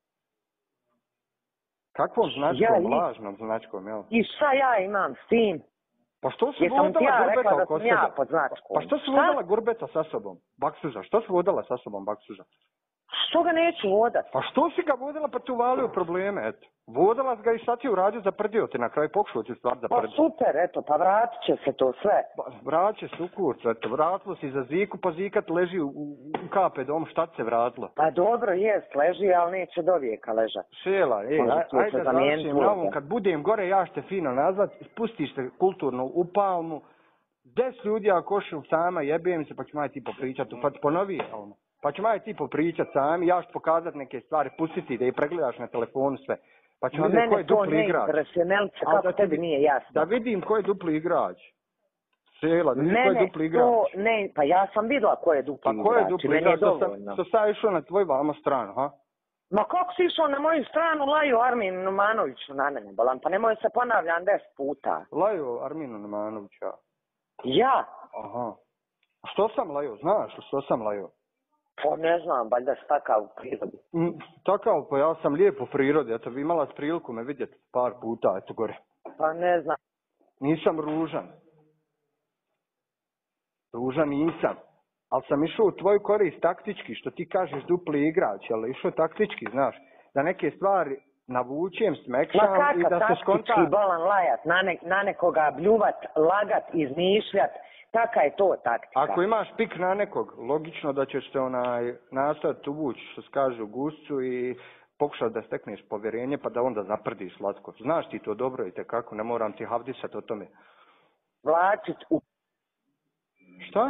Kakvom značkom, Ja i- lažnom značkom, jel? I šta ja imam s tim? Pa što si Jesam ti vodala ja gurbeta rekla da oko sam ja sebe? pod značkom? Pa što si Šta? vodala gurbeta sa sobom? Baksuža, što si vodala sa sobom Baksuža? Što ga neću vodat? Pa što si ga vodila pa ti uvalio probleme, eto. Vodala si ga i šta ti uradio, zaprdio te, na kraju pokušao ti stvar Pa zaprdio. super, eto, pa vratit će se to sve. Vraće se u kurac, eto, vratilo si za Ziku, pa Zika ti leži u, u, u kape dom, šta ti se vratilo? Pa dobro, jest, leži, ali neće do vijeka ležat. Šela, ej, Može aj, to se ajde da zamijeniti završim na ovom, uloga. kad budem gore, ja ću te fino nazvat, spustiš se kulturno u palmu, deset ljudi ako košu sama, jebem se, pa ću maj ti popričat, pa ti ponovi, ono. Pa ću maj ti popričat sami, ja ću pokazat neke stvari, pustiti da ih pregledaš na telefonu sve. Pa ću Ma vidjeti ko je mene to dupli ne igrač. interesuje, Nelice, Ali kako da ti- tebi nije jasno. Da vidim ko je dupli igrač. Šela, da vidim ko je Mene dupli igrač. to ne, pa ja sam vidjela ko je dupli Pa ko je igrač, dupli meni je igrač? Što sam, dovoljno. što sam išao na tvoj vama stranu, ha? Ma kako si išao na moju stranu laju Armin Nomanoviću na mene, bolan, pa nemoj se ponavljam deset puta. Laju Arminu Nomanovića. Ja? Aha. A što sam laju? Znaš što sam laju? Pa ne znam, valjda si takav u prirodi. Mm, takav, pa ja sam lijep u prirodi, eto, vi imala s priliku me vidjeti par puta, eto gore. Pa ne znam. Nisam ružan. Ružan nisam. Ali sam išao u tvoju korist taktički, što ti kažeš dupli igrač, ali išao taktički, znaš, da neke stvari navučem, smekšam i da se skonta... taktički bolan lajat, na, ne, na nekoga bljuvat, lagat, izmišljat, taka je to taktika. Ako imaš pik na nekog, logično da ćeš se onaj nastaviti uvući, što se kaže, u guscu i pokušati da stekneš povjerenje, pa da onda zaprdiš slatko. Znaš ti to dobro i tekako, ne moram ti havdisati o tome. Vlačić u... Šta?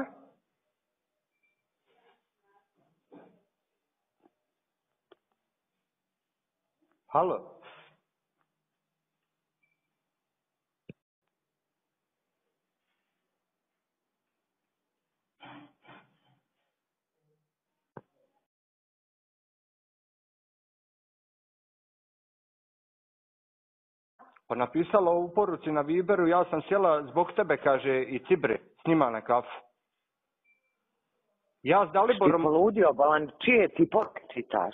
Halo? Pa napisala u poruci na Viberu, ja sam sjela zbog tebe, kaže, i Cibre, s njima na kafu. Ja s Daliborom... Ti poludio, balan, čije ti poruke čitaš?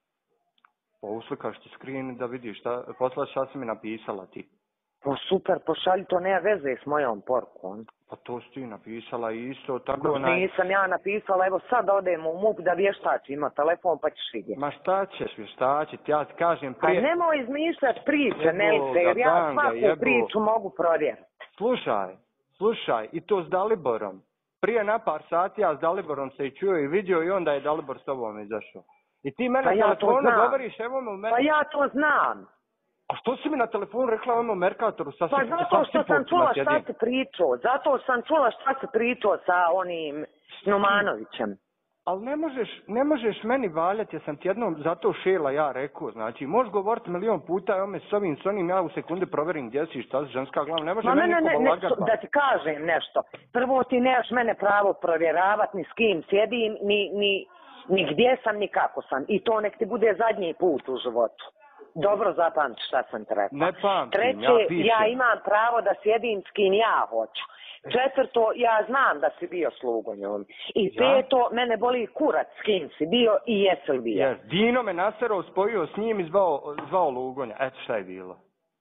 Pa uslikaš ti screen da vidiš šta, poslaš šta si mi napisala ti. Pa super, pošalji, to nema veze s mojom porukom. Pa to si ti napisala isto, tako... No, onaj... Nisam ja napisala, evo sad odemo u MUP da vještači, ima telefon pa ćeš vidjeti. Ma šta ćeš vještačiti, ja ti kažem prije... Pa nemoj izmišljati priče, Nelice, jer ja banga, svaku jebo. priču mogu provjeriti. Slušaj, slušaj, i to s Daliborom. Prije na par sati ja s Daliborom se i čuo i vidio i onda je Dalibor s tobom izašao. I ti mene Pa na ja telefonu to govoriš, evo me u mene... Pa ja to znam. A što si mi na telefonu rekla o onom Merkatoru? Sa Pa zato što sam čula šta se pričao. Zato sam čula šta se pričao sa onim Numanovićem. Ali ne možeš, ne možeš meni valjati, ja sam ti jednom zato šela ja rekao. Znači, možeš govoriti milion puta, evo me s ovim, s onim, ja u sekundi provjerim gdje si, šta si ženska glava, ne može Ma meni ne, niko ne, ne, lagati. da ti kažem nešto. Prvo ti nemaš mene pravo provjeravati ni s kim sjedim, ni, ni, ni gdje sam, ni kako sam. I to nek ti bude zadnji put u životu. Dobro zapamti šta sam ti rekao. Ne pamtim, Treće, ja pišem. ja imam pravo da sjedim s kim ja hoću. Četvrto, ja znam da si bio slugonjom. I Ja? peto, mene boli kurac s kim si bio i jesi li bio. Yes. Dino me naserao, spojio s njim i zvao, zvao Lugonja. Eto šta je bilo.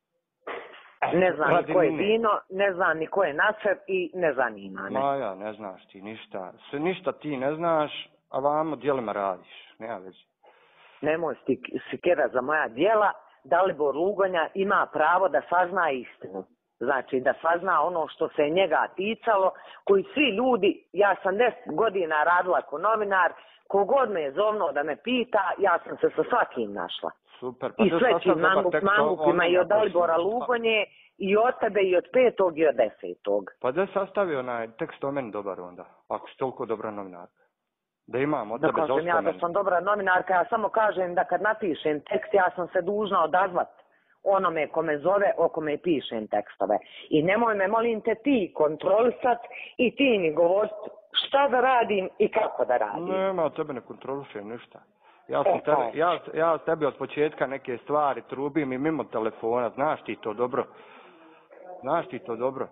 Eto, Ne znam radi ni ko je mine. Dino, ne znam ni ko je Naser i ne zanima me. Ma ja, ne znaš ti ništa. Sve ništa ti ne znaš, a vamo djelima radiš. Nema veze. Nemoj sikira za moja djela. Dalibor Lugonja ima pravo da sazna istinu. Znači da sazna ono što se njega ticalo, koji svi ljudi, ja sam deset godina radila kao novinar, kogod me je zovno da me pita, ja sam se sa svakim našla. Super. Pa I to sve sad ti sad dobar mangup, tekst, mangupima on- i od on- Dalibora Lugonje, i od tebe, i od petog, i od desetog. Pa da sastavio onaj tekst o meni dobar onda, ako si toliko dobra novinarka. Da imam od Da tebe kažem ja da dosta sam dobra novinarka, ja samo kažem da kad napišem tekst, ja sam se dužna odazvat onome ko me zove, o kome pišem tekstove. I nemoj me, molim te, ti kontrolisat i ti mi govorit šta da radim i kako da radim. Nema, od tebe ne kontrolišem ništa. Ja sam E, tebe, to. ja, ja tebi od početka neke stvari trubim i mimo telefona, znaš ti to dobro. Znaš ti to dobro.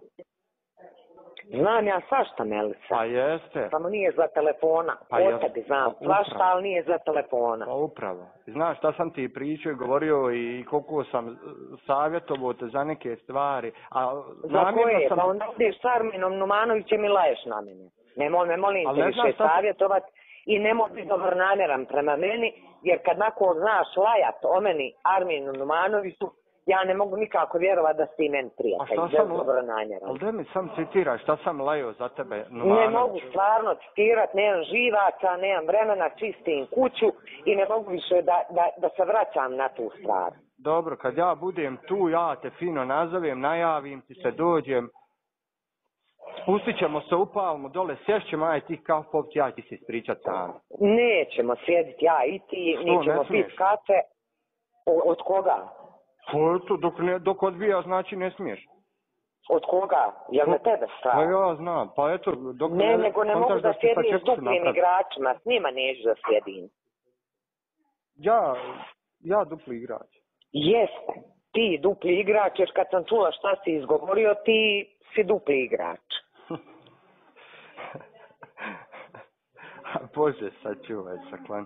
Znam ja svašta, Melisa. Pa jeste. Samo nije za telefona. Pa O ja- tebi znam pa svašta, upravo. ali nije za telefona. Pa upravo. Znaš šta sam ti pričao i govorio i koliko sam e, savjetovao te za neke stvari. A Za namjerno koje? sam... Pa onda ideš s Arminom Numanovićem i laješ na mene. Nemoj me, molim Ali te, ne više znam šta- savjetovat i nemoj biti dobronamjeran prema meni, jer kad nakon znaš lajat o meni Arminu Numanoviću, ja ne mogu nikako vjerovati da si ti meni A prijatelj, šta bez sam... dobronamjeran. Ali da mi sam citiraj šta sam lajao za tebe, Ne Numanoviću. mogu stvarno citirat, nemam živaca, nemam vremena, čistim kuću i ne mogu više da, da, da se vraćam na tu stvar. Dobro, kad ja budem tu, ja te fino nazovem, najavim ti se, dođem. Spustit ćemo se u Palmu, dole sješćemo, aj ti kao pop, ja ti se ispričat sam. Nećemo sjediti ja i ti, Što, nećemo ne smiješ? piti kafe. O- Od koga? To, to, dok, ne, dok odbija, znači ne smiješ. Od koga? Jel me tebe Pa strah? ja znam, pa eto, dok Ne, nego ne mogu kontaš da ti pa sjedim s čekam duplim napraviti. igračima, s njima neću da sjedim. Ja, ja dupli igrač. Jeste, ti dupli igrač, jer kad sam čula šta si izgovorio, ti si dupli igrač. Bože, sačuvaj, saklan.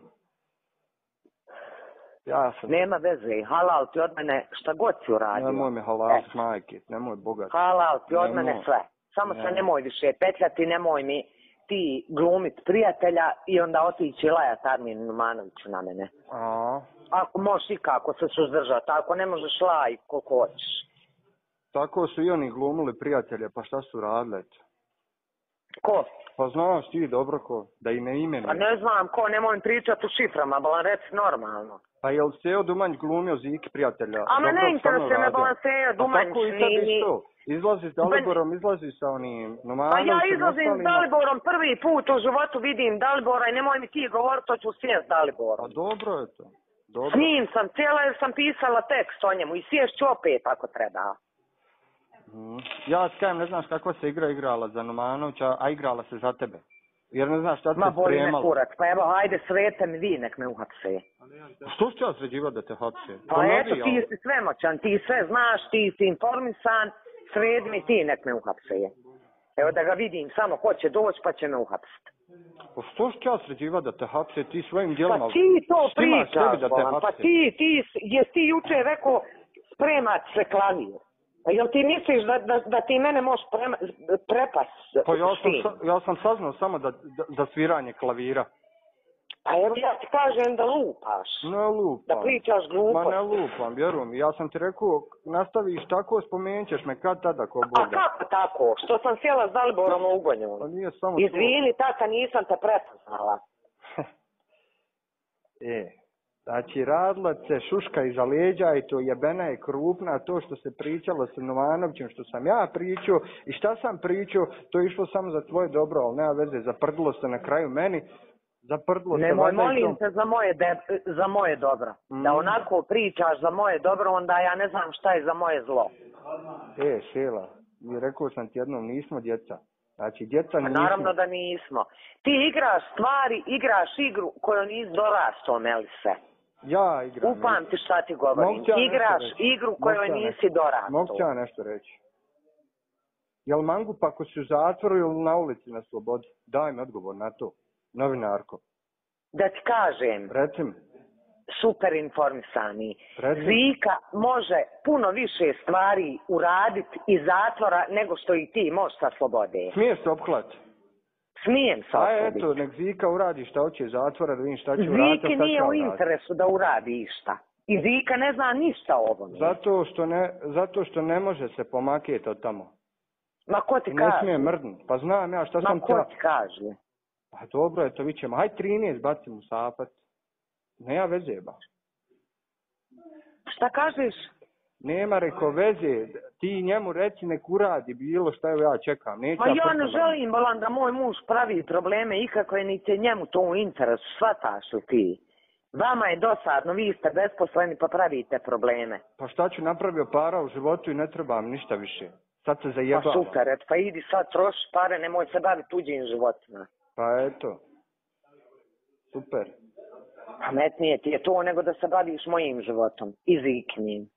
Ja sam... Nema veze, halal ti od mene šta god si uradio. Nemoj me halal E. majke, nemoj bogat. Halal ti od Nemoj. mene sve. Samo se Nemoj. nemoj više petljati, nemoj mi ti glumit prijatelja i onda otići lajat Arminu Numanoviću na mene. A, Ako možeš i kako se suzdržati, ako ne možeš laj koliko hoćeš. tako su i oni glumili prijatelje, pa šta su radili? Ko? Pa znaš ti dobro ko, da i ne imenuje. Pa ne znam ko, nemoj pričati u šiframa, balan reci normalno. Pa jel Seo Dumanj glumio Ziki prijatelja? A me ne interesuje me balan Seo Dumanj. A tako i tebi isto. Izlazi s Daliborom, izlazi sa onim Numanovićem. Pa ja izlazim s Daliborom, prvi put u životu vidim Dalibora i nemoj mi ti govoriti, to ću sjest s Daliborom. A dobro je to. Dobro. S njim sam cijela jer sam pisala tekst o njemu i sješću opet ako treba. Mm. Ja skajem, ne znaš kako se igra igrala za Numanovića, a igrala se za tebe. Jer ne znaš šta se Ma boli me spremala. kurac, pa evo hajde srete mi vi, nek me uhapse. Što ću ja sređivati da te hapse? Pa Ponovi, eto, ti ali- si svemoćan, ti sve znaš, ti si informisan, sredi mi ti, nek me uhapse. Evo da ga vidim, samo ko će doći pa će me uhapsiti. Pa što ću ja sređivati da te hapse, ti svojim djelima... Pa ti to štimaš sebi pričaš, da te bolan, pa hapse. ti, ti, jes ti juče rekao spremat se klavir. Pa jel ti misliš da, da, da ti mene možeš prema, prepas Pa ja s sam, tim? sa- ja sam saznao samo da, da, za sviranje klavira. Pa evo ja ti kažem da lupaš. Ne lupam. Da pričaš gluposti. Ma ne lupam, vjerujem. Ja sam ti rekao, nastaviš tako, spomenut ćeš me kad tada ko A Boga. kako tako? Što sam sjela s Daliborom u ugonju? Pa nije samo Izvini, tata, nisam te prepoznala. to. E, znači radila se šuška iza leđa i to jebena je krupna, to što se pričalo sa Numanovićem, što sam ja pričao i šta sam pričao, to je išlo samo za tvoje dobro, ali nema veze, zaprdilo se na kraju meni, zaprdilo se Nemoj, valjda i molim tom- te za moje, de, za moje dobro. Mm. Da onako pričaš za moje dobro, onda ja ne znam šta je za moje zlo. E, Šela, i rekao sam ti jednom, nismo djeca. Znači, djeca Pa nismo. naravno da nismo. Ti igraš stvari, igraš igru koju nisi dorastao, Melise. Ja igram. Upamti šta ti govorim. Mogu ti ja nešto Igraš reći? igru Mogu koju ti ja nisi nešto- dorastao. Mogu ti ja nešto reći? Jel mangup ako si u zatvoru ili na ulici na slobodi? Daj mi odgovor na to, novinarko. Da ti kažem, Reci mi. super informisani. Reci. Zika može puno više stvari uraditi iz zatvora nego što i ti možeš sa slobode. Smiješ se opklati. Smijem se A ophoditi. eto, nek Zika uradi šta hoće iz zatvora, da vidim šta će uraditi. Ziki šta će nije u uraditi. interesu da uradi išta. I Zika ne zna ništa o ovome. Zato što ne, zato što ne može se pomaketi od tamo. Ma ko ti Ne kaže? smije mrdnut. Pa znam ja šta Ma sam ko tja. ti kaže? Pa dobro, eto, vi ćemo. Haj trinaest bacim u sapat. Nema veze, ba. Šta kažeš? Nema reko veze. Ti njemu reci nek uradi bilo šta evo ja čekam. Neću Ma ja ne prstom. želim, bolan, da moj muž pravi probleme ikakve, niti njemu to u interesu. Shvataš li ti? Vama je dosadno, vi ste besposleni pa pravite probleme. Pa šta ću napravio para u životu i ne trebam ništa više. Sad se Pa zajebavam. super, et, pa idi sad troši pare, nemoj se baviti tuđim životima. Pa eto. Super. Pametnije ti je to nego da se baviš mojim životom. I Zikinim.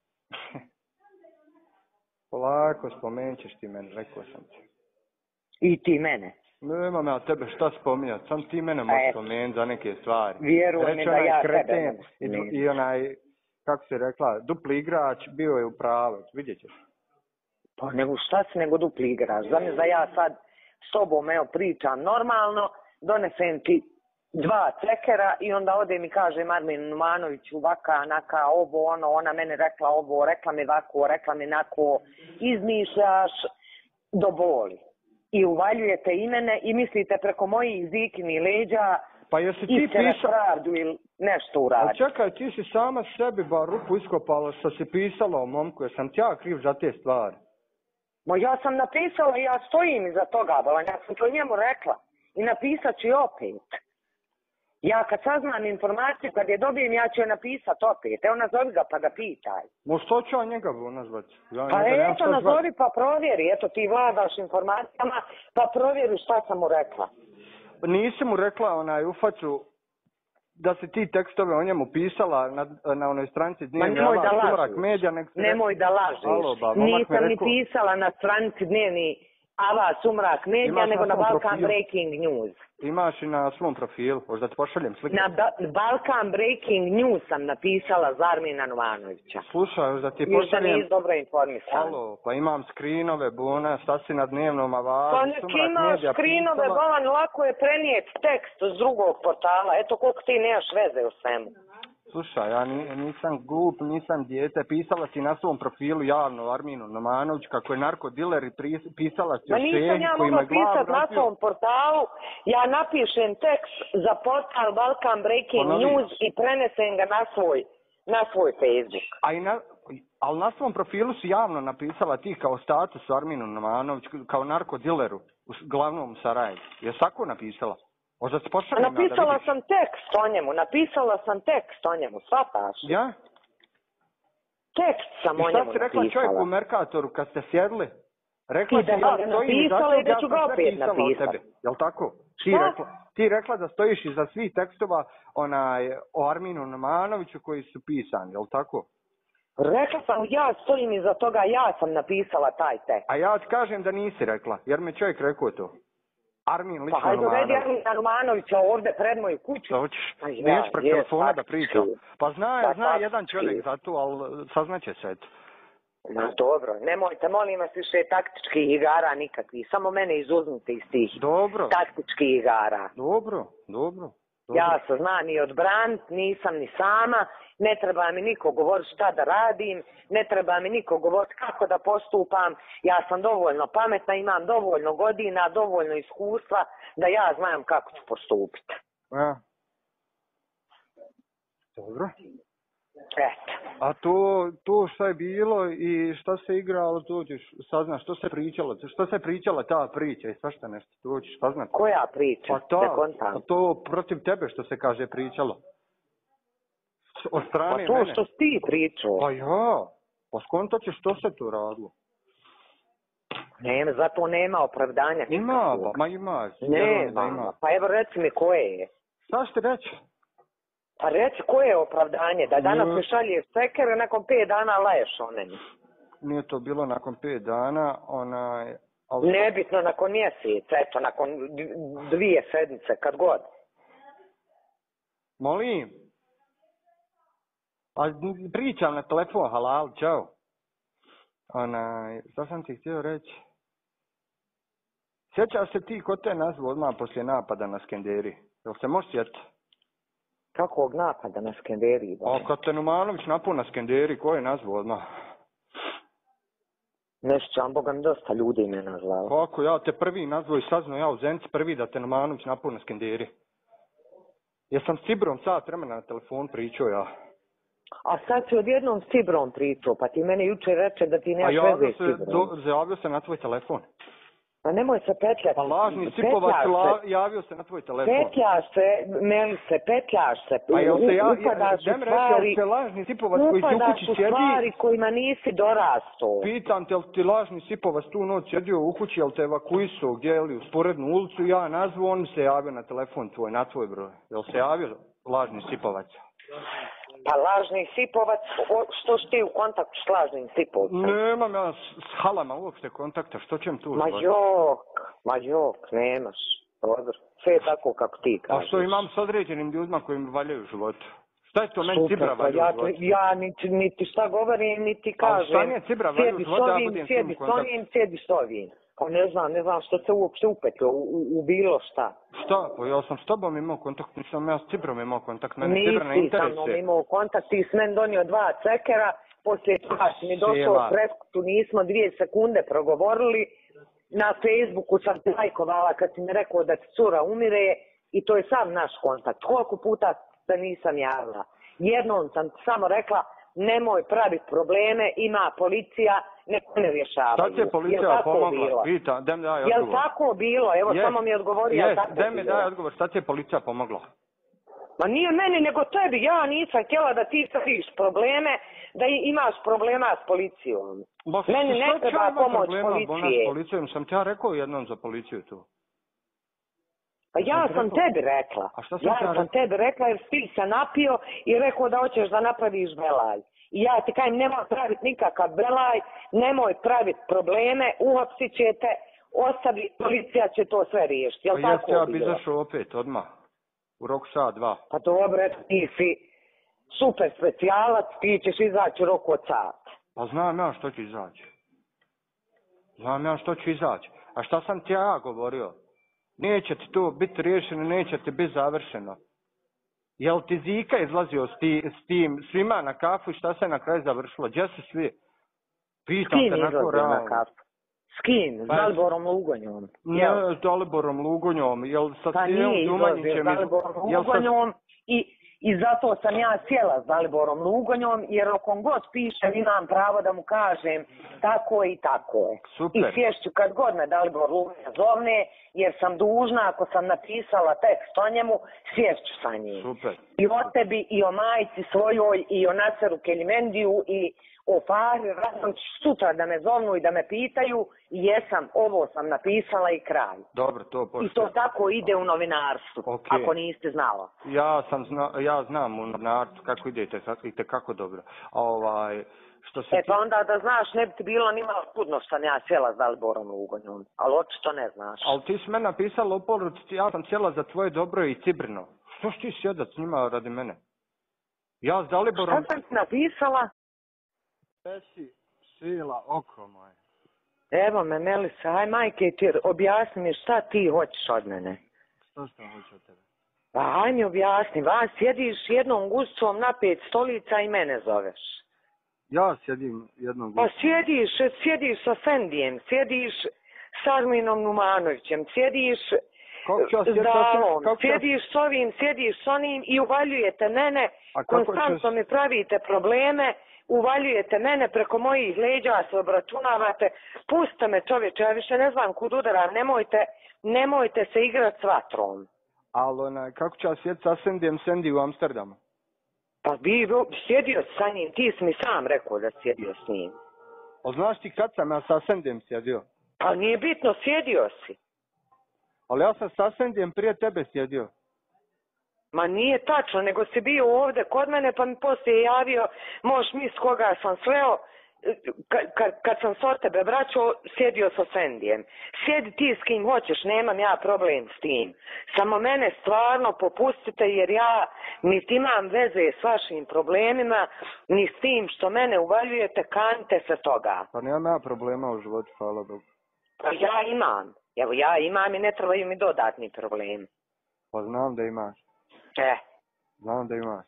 Polako, spomenut ćeš ti meni, rekao sam ti. I ti mene. Nemam ja tebe šta spominjati, sam ti mene A možeš eto. spomenuti za neke stvari. Vjeruj mi Reći da onaj ja tebe kreten mogu i, dru- spomenuti. i onaj, kako si rekla, dupli igrač bio je u pravu, vidjet ćeš. Pa nego šta si nego dupli igraš? Zamisli da ja sad s tobom evo pričam normalno, donesem ti dva cekera i onda ode mi kaže Armin Numanović ovaka, naka, ovo, ono, ona meni rekla ovo, rekla mi ovako, rekla mi nako, izmišljaš do boli. I uvaljujete i mene i mislite preko mojih Zikini leđa Pa jesi ti istjeraš pisao... pravdu ili nešto A uradi. čekaj, ti si sama sebi bar rupu iskopala što si pisala o momku, jer sam ti ja kriv za te stvari. Ma ja sam napisala i ja stojim iza toga, bolan, ja sam to njemu rekla. I napisat ću i opet. Ja kad saznam informaciju, kad je dobijem, ja ću je napisat opet. Evo nazovi ga pa ga pitaj. Mo što ću ja njega nazvati? Ja Pa njega nemam eto, šta zvati. nazovi pa provjeri. Eto, ti vladaš informacijama, pa provjeri šta sam mu rekla. Nisi mu rekla onaj u facu da si ti tekstove o njemu pisala na, na onoj stranici Ma Dnevni nemoj da alat, Sumrak lažeš. Medija, nek si Nemoj da lažeš. Alo, ba, momak mi Nisam ni rekao- pisala na stranici dnevni Ava Sumrak Media, Imaš nego na na svom Balkan profilu. Breaking News. Imaš i na svom profilu, možda ti pošaljem slike. Na ba Balkan Breaking News sam napisala za Armina Novanovića. Slušaj, možda ti Još da pošaljem... nisi dobro informisan. Alo, pa imam skrinove, Bona, šta si na dnevnom avazu, Pa nek imaš skrinove, Bolan, lako je prenijeti tekst s drugog portala. Eto koliko ti nemaš veze u svemu. Slušaj, ja nisam glup, nisam dijete, pisala si na svom profilu javno Arminu Nomanović kako je narkodiler i pisala si o Ma nisam šehi ja koji ima mogla glavu pisat na svom portalu, ja napišem tekst za portal Balkan Breaking Ponovi. News i prenesem ga na svoj, na svoj Facebook. A i na, ali na svom profilu si javno napisala ti kao status Arminu Nomanović, kao narkodileru u glavnom Sarajevu. Je tako napisala? Možda se pošaljem ja da vidiš. Napisala sam tekst o njemu, napisala sam tekst o njemu, shvataš? Ja? Tekst sam I o njemu šta napisala. si rekla čovjeku u Merkatoru kad ste sjedli? Rekla I da si sam ja ga stojim iza napisala i toga, da ću ja ga sam sve opet pisala o napisat. tebi. Jel tako? Ti Šta? rekla, ti rekla da stojiš iza svih tekstova onaj, o Arminu Nomanoviću koji su pisani, jel tako? Rekla sam, ja stojim iza toga, ja sam napisala taj tekst. A ja ti kažem da nisi rekla, jer me čovjek rekao to. Armin lično Pa hajde Nomanović. redi Armina Nomanovića ovdje pred moju kuću. Šta hoćeš? Pa ja, Niješ preko je, telefona da faktički. pričam. Pa zna, Pa zna faktički. jedan čovjek za to, ali saznaće se eto. Ma dobro, nemojte, molim vas, više taktičkih igara nikakvih. Samo mene izuzmite iz tih Dobro. taktičkih igara. Dobro, dobro. Dobro. Ja se znam ni odbranit, nisam ni sama, ne treba mi niko govoriti šta da radim, ne treba mi niko govoriti kako da postupam. Ja sam dovoljno pametna, imam dovoljno godina, dovoljno iskustva da ja znam kako ću postupiti. Ja. Dobro. Eto. A to, to šta je bilo i šta se igralo, to ćeš saznaš, što se pričalo, što se pričala ta priča i svašta nešto, to ćeš saznat. Koja priča? Pa to, Da kontam. pa to protiv tebe što se kaže pričalo. Od Pa strane to mene. što si ti pričao. Pa ja, pa skonto ćeš što se tu radilo. Ne, zato nema opravdanja. Ima, nikakvog. ba, ma ima. Ne, vjerujem da ima. pa evo reci mi koje je. Šta ćete reći? Pa reci koje je opravdanje, da danas Ne. mi šalješ ceker, a nakon pet dana laješ o meni. Nije to bilo nakon pet dana, onaj... Ali... Nebitno nakon mjesec, eto, nakon d- dvije sedmice, kad god. Molim. A pričam na telefon, halal, čao. Onaj, šta sam ti htio reći? Sjećaš se ti ko te nazvu odmah poslije napada na Skenderi? Jel se možeš sjetiti? Kakvog napada na Skenderiji? A kad te Nomanović napao na Skenderi, ko je nazvu odmah? Nešto, am Boga mi dosta ljudi me nazvalo. Kako ja te prvi nazvao i saznao ja u Zenici prvi da te Nomanović napao na Skenderi. Jesam s Cibrom sat vremena na telefon pričao ja. A sad si odjednom s Cibrom pričao, pa ti mene jučer reče da ti A nemaš javio veze s se, Cibrom. do, javio se na tvoj telefon. Pa nemoj se petljati. Pa lažni Sipovac Petljaš la, se. javio se na tvoj telefon. Petljaš se, meli se, petljaš se. Pa jel se ja, upadaš ja u dem reći, stvari, jel se lažni Sipovac koji ti u upadaš kući u sjedi, stvari kojima nisi dorastao. pitam te, jel ti lažni Sipovac tu noć sjedio u kući, jel te evakuisao, gdje je li u sporednu ulicu, ja nazvu, on se javio na telefon tvoj, na tvoj broj. Jel se javio lažni Sipovac? Pa lažni Sipovac, o, što si ti u kontaktu s lažnim Sipovcem? Nemam ja s, s halama uopšte kontakta, što ćem tu? Ma zvati? jok, ma jok, nemaš. Dobro, sve je tako kako ti A kažeš. što imam s određenim ljudima koji mi valjaju u životu? Šta je to meni Super, Cibra pa valja ja, u životu? ja niti, niti šta govorim, niti Ali kažem. šta mi je Cibra valja u sjedi s životu, ja ovim, budem s sjedi njim u s kontaktu? ovim, sjedi s ovim. Pa ne znam, ne znam što se uopšte upetlo u, u, u bilo šta. Šta? Pa ja sam s tobom imao kontakt, nisam ja s Cibrom imao kontakt, mene Cibra ne Nisi sa mnom interesuje. imao kontakt, ti si meni donio dva cekera, poslije toga si mi došao Sjeva. preskutu, nismo dvije sekunde progovorili. Na Facebooku sam ti lajkovala kad si mi rekao da ti cura umire i to je sam naš kontakt. Koliko puta se nisam javila? Jednom sam ti samo rekla, nemoj praviti probleme, ima policija, neko ne rješavaju. Šta ti je policija pomogla? Pita, dem daj odgovor. Jel tako bilo? Evo Yes. samo mi odgovori, jel Yes, tako dem mi bilo? daj odgovor, šta ti je policija pomogla? Ma nije meni nego tebi, ja nisam htjela da ti praviš probleme, da i- imaš problema s policijom. Ba, Meni šta ne ću treba ja imat pomoć problema, Bona, policije. s policijom, sam ti ja rekao jednom za policiju tu. Pa ja ti sam rekao? tebi rekla. A šta sam Ja ti ja sam rekao? tebi rekla jer si se napio i rekao da hoćeš da napraviš belaj. I ja ti kajem nemoj praviti nikakav belaj, nemoj praviti probleme, uhapsit ćete, ostavi, policija će to sve riješiti. Jel Pa tako jeste, ja bi bilo? izašao opet, odmah. U roku sat, dva. Pa dobro, eto, ti si super specijalac, ti ćeš izaći u roku od sat. Pa znam ja što ću izaći. Znam ja što ću izaći. A šta sam ti ja govorio? Neće ti to biti riješeno, neće ti biti završeno. Jel ti Zika izlazio s, ti, s tim svima na kafu i šta se na kraju završilo? Gdje su svi? Pitam te nako realno. Na kafu? S kim? S Pa, Daliborom Lugonjom? Ne, s Daliborom Lugonjom. Jel sa pa nije izlazio s Daliborom Lugonjom sa... i, i zato sam ja sjela s Daliborom Lugonjom, jer okom god pišem imam pravo da mu kažem tako i tako. Super. I sješću kad god me Dalibor Lugonja zovne, jer sam dužna, ako sam napisala tekst o njemu, sješću sa njim. Super. I o tebi, i o majci svojoj, i o Naseru Kelimendiju, i o Fahri Radonjić, sutra da me zovnu i da me pitaju, jesam, ovo sam napisala i kraj. Dobro, to pošto. I to tako ide u novinarstvu, okay. Ako niste znala. Ja sam zna, ja znam u novinarstvu kako idete, idete kako dobro. A ovaj, što se e pa ti... onda da znaš, ne bi ti bilo ni malo čudno što sam ja sjela s Daliborom Lugonjom, ali očito ne znaš. Ali ti si me napisala u poruci, ja sam sjela za tvoje dobro i cibrno. Što si ti sjedat s njima radi mene? Ja s Daliborom... Šta sam ti napisala? Sve si sila oko moje. Evo me, Melisa, aj majke ti objasni mi šta ti hoćeš od mene. Što što hoćeš od tebe? Pa aj mi objasni, vas sjediš jednom gustom na pet stolica i mene zoveš. Ja sjedim jednom gustom. Pa sjediš, sjediš sa Fendijem, sjediš s Arminom Numanovićem, sjediš s Dalom, kako sjediš s ovim, sjediš s onim i uvaljujete mene, konstantno ćeš... mi pravite probleme, uvaljujete mene, preko mojih leđa se obračunavate, pustite me čovječe, ja više ne znam kud udaram, nemojte, nemojte se igrati s vatrom. Ali ona, kako će ja sjediti sa Sendijem Sendi u Amsterdamu? Pa bi sjedio sa njim, ti si mi sam rekao da sjedio s njim. O znaš ti kad sam ja sa Sendijem sjedio? Pa nije bitno, sjedio si. Ali ja sam sa Sendijem prije tebe sjedio. Ma nije tačno, nego si bio ovdje kod mene pa mi poslije javio, možeš mi s koga sam sleo, kad, kad, kad sam s od tebe vraćao, sjedio sa Sendijem. Sjedi ti s kim hoćeš, nemam ja problem s tim. Samo mene stvarno popustite jer ja niti imam veze s vašim problemima, ni s tim što mene uvaljujete, kanite se toga. Pa nemam ja problema u životu, hvala Bogu. Pa ja imam, evo ja imam i ne trebaju mi dodatni problemi. Pa znam da imaš. E. Znam da imaš.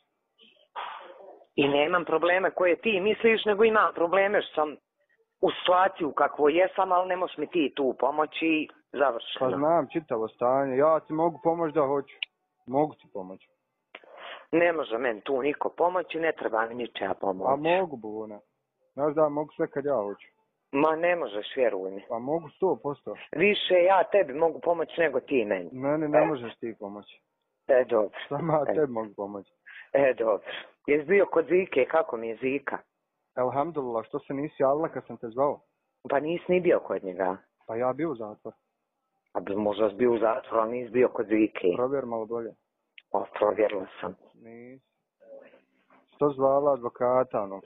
I nemam probleme koje ti misliš, nego imam probleme što sam u situaciju kakvo jesam, ali ne možeš mi ti tu pomoći i završeno. Pa znam čitavo stanje, ja ti mogu pomoći da hoću. Mogu ti pomoći. Ne može meni tu niko pomoći, ne treba mi ničega pomoći. Pa mogu, Buna. Znaš da mogu sve kad ja hoću. Ma ne možeš, vjeruj mi. Pa mogu sto posto. Više ja tebi mogu pomoći nego ti meni. Meni ne možeš ti pomoći. E, dobro. Samo ja e. tebi mogu pomoći. E, dobro. Jesi bio kod Zike, kako mi je Zika? Elhamdulillah, što se nisi javila kad sam te zvao? Pa nisi ni bio kod njega. Pa ja bio u zatvor. A bi možda si bio u zatvoru, ali nisi bio kod Zike. Provjer malo bolje. O, provjerila sam. Nisi. Što zvala advokata, ono?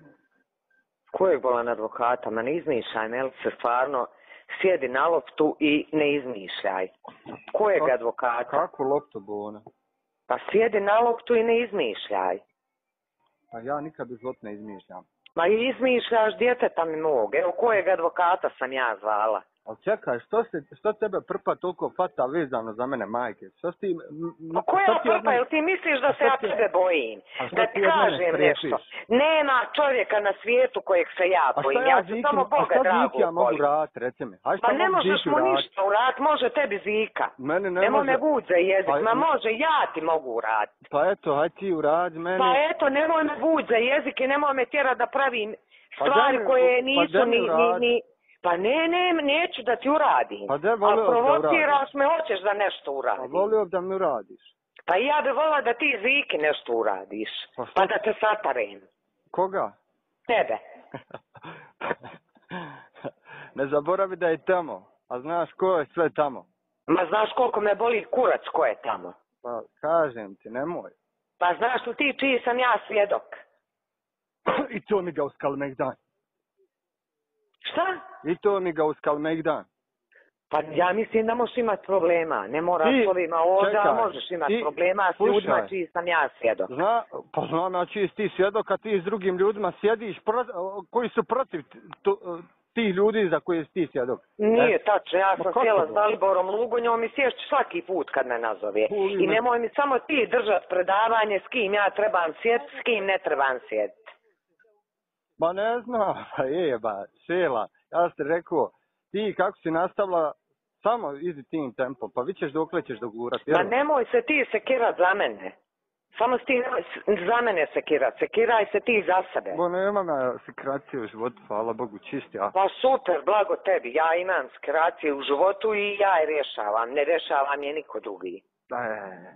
Kojeg bolan advokata? Ma ne izmišljaj, Mel, se stvarno sjedi na loptu i ne izmišljaj. Kojeg Kak, advokata? Kakvu loptu, Buna? Pa sjedi na loptu i ne izmišljaj. Pa ja nikad u životu ne izmišljam. Ma izmišljaš djeteta mi mog. Evo kojeg advokata sam ja zvala. Ali čekaj, što, se, što tebe prpa toliko fata vezano za mene, majke? Što ti... Pa koja prpa? Jel ti misliš da se ja tebe bojim? Da ti kažem nešto. Nema čovjeka na svijetu kojeg se ja bojim. Ja se samo Boga drago volim. A šta Ziki ja mogu raditi, reci mi? Pa ne možeš mu ništa uraditi, može tebi Zika. Mene ne nemoj može. me vući za jezik, ma može, ja ti mogu uraditi. Pa eto, hajde ti uradi meni. Pa eto, nemoj me vući za jezik i nemoj me tjerati da pravim stvari koje nisu ni... ni Pa ne, ne, neću da ti uradim. Pa da volio da provociraš me, hoćeš da nešto uradim. Pa volio da mi uradiš. Pa ja bi volila da ti Ziki nešto uradiš. Pa, pa da te satarem. Koga? Tebe. Ne zaboravi da je tamo. A znaš ko je sve tamo? Ma znaš koliko me boli kurac ko je tamo. Pa kažem ti, nemoj. Pa znaš li ti čiji sam ja svjedok? I to mi ga uskal Megdan. Šta? I to mi ga uskal Megdan. Pa ja mislim da možeš imati problema. Ne moraš Ti, s ovima ovdje, čekaj, ali možeš imati ti, problema s slušaj. ljudima čiji sam ja svjedok. Zna, pa znam ja čiji si ti svjedok, a ti s drugim ljudima sjediš pro, koji su protiv tu, tih ljudi za koje si ti svjedok. Nije e? tačno, ja sam Ma sjela to? s Daliborom Lugonjom i sješću svaki put kad me nazove. Uli I me. nemoj mi samo ti držati predavanje s kim ja trebam sjediti, s kim ne trebam sjediti. Ma ne znam, pa jeba, Šela, ja sam rekao, ti kako si nastavila, samo idi tim tempom, pa vi ćeš dokle ćeš dogurati. Ma nemoj se ti sekirat za mene. Samo si ti za mene sekirat, sekiraj se ti za sebe. Bo nemam ja sekracije u životu, hvala Bogu, čisti, a? Pa super, blago tebi, ja imam sekracije u životu i ja je rješavam, ne rješavam je niko drugi. E,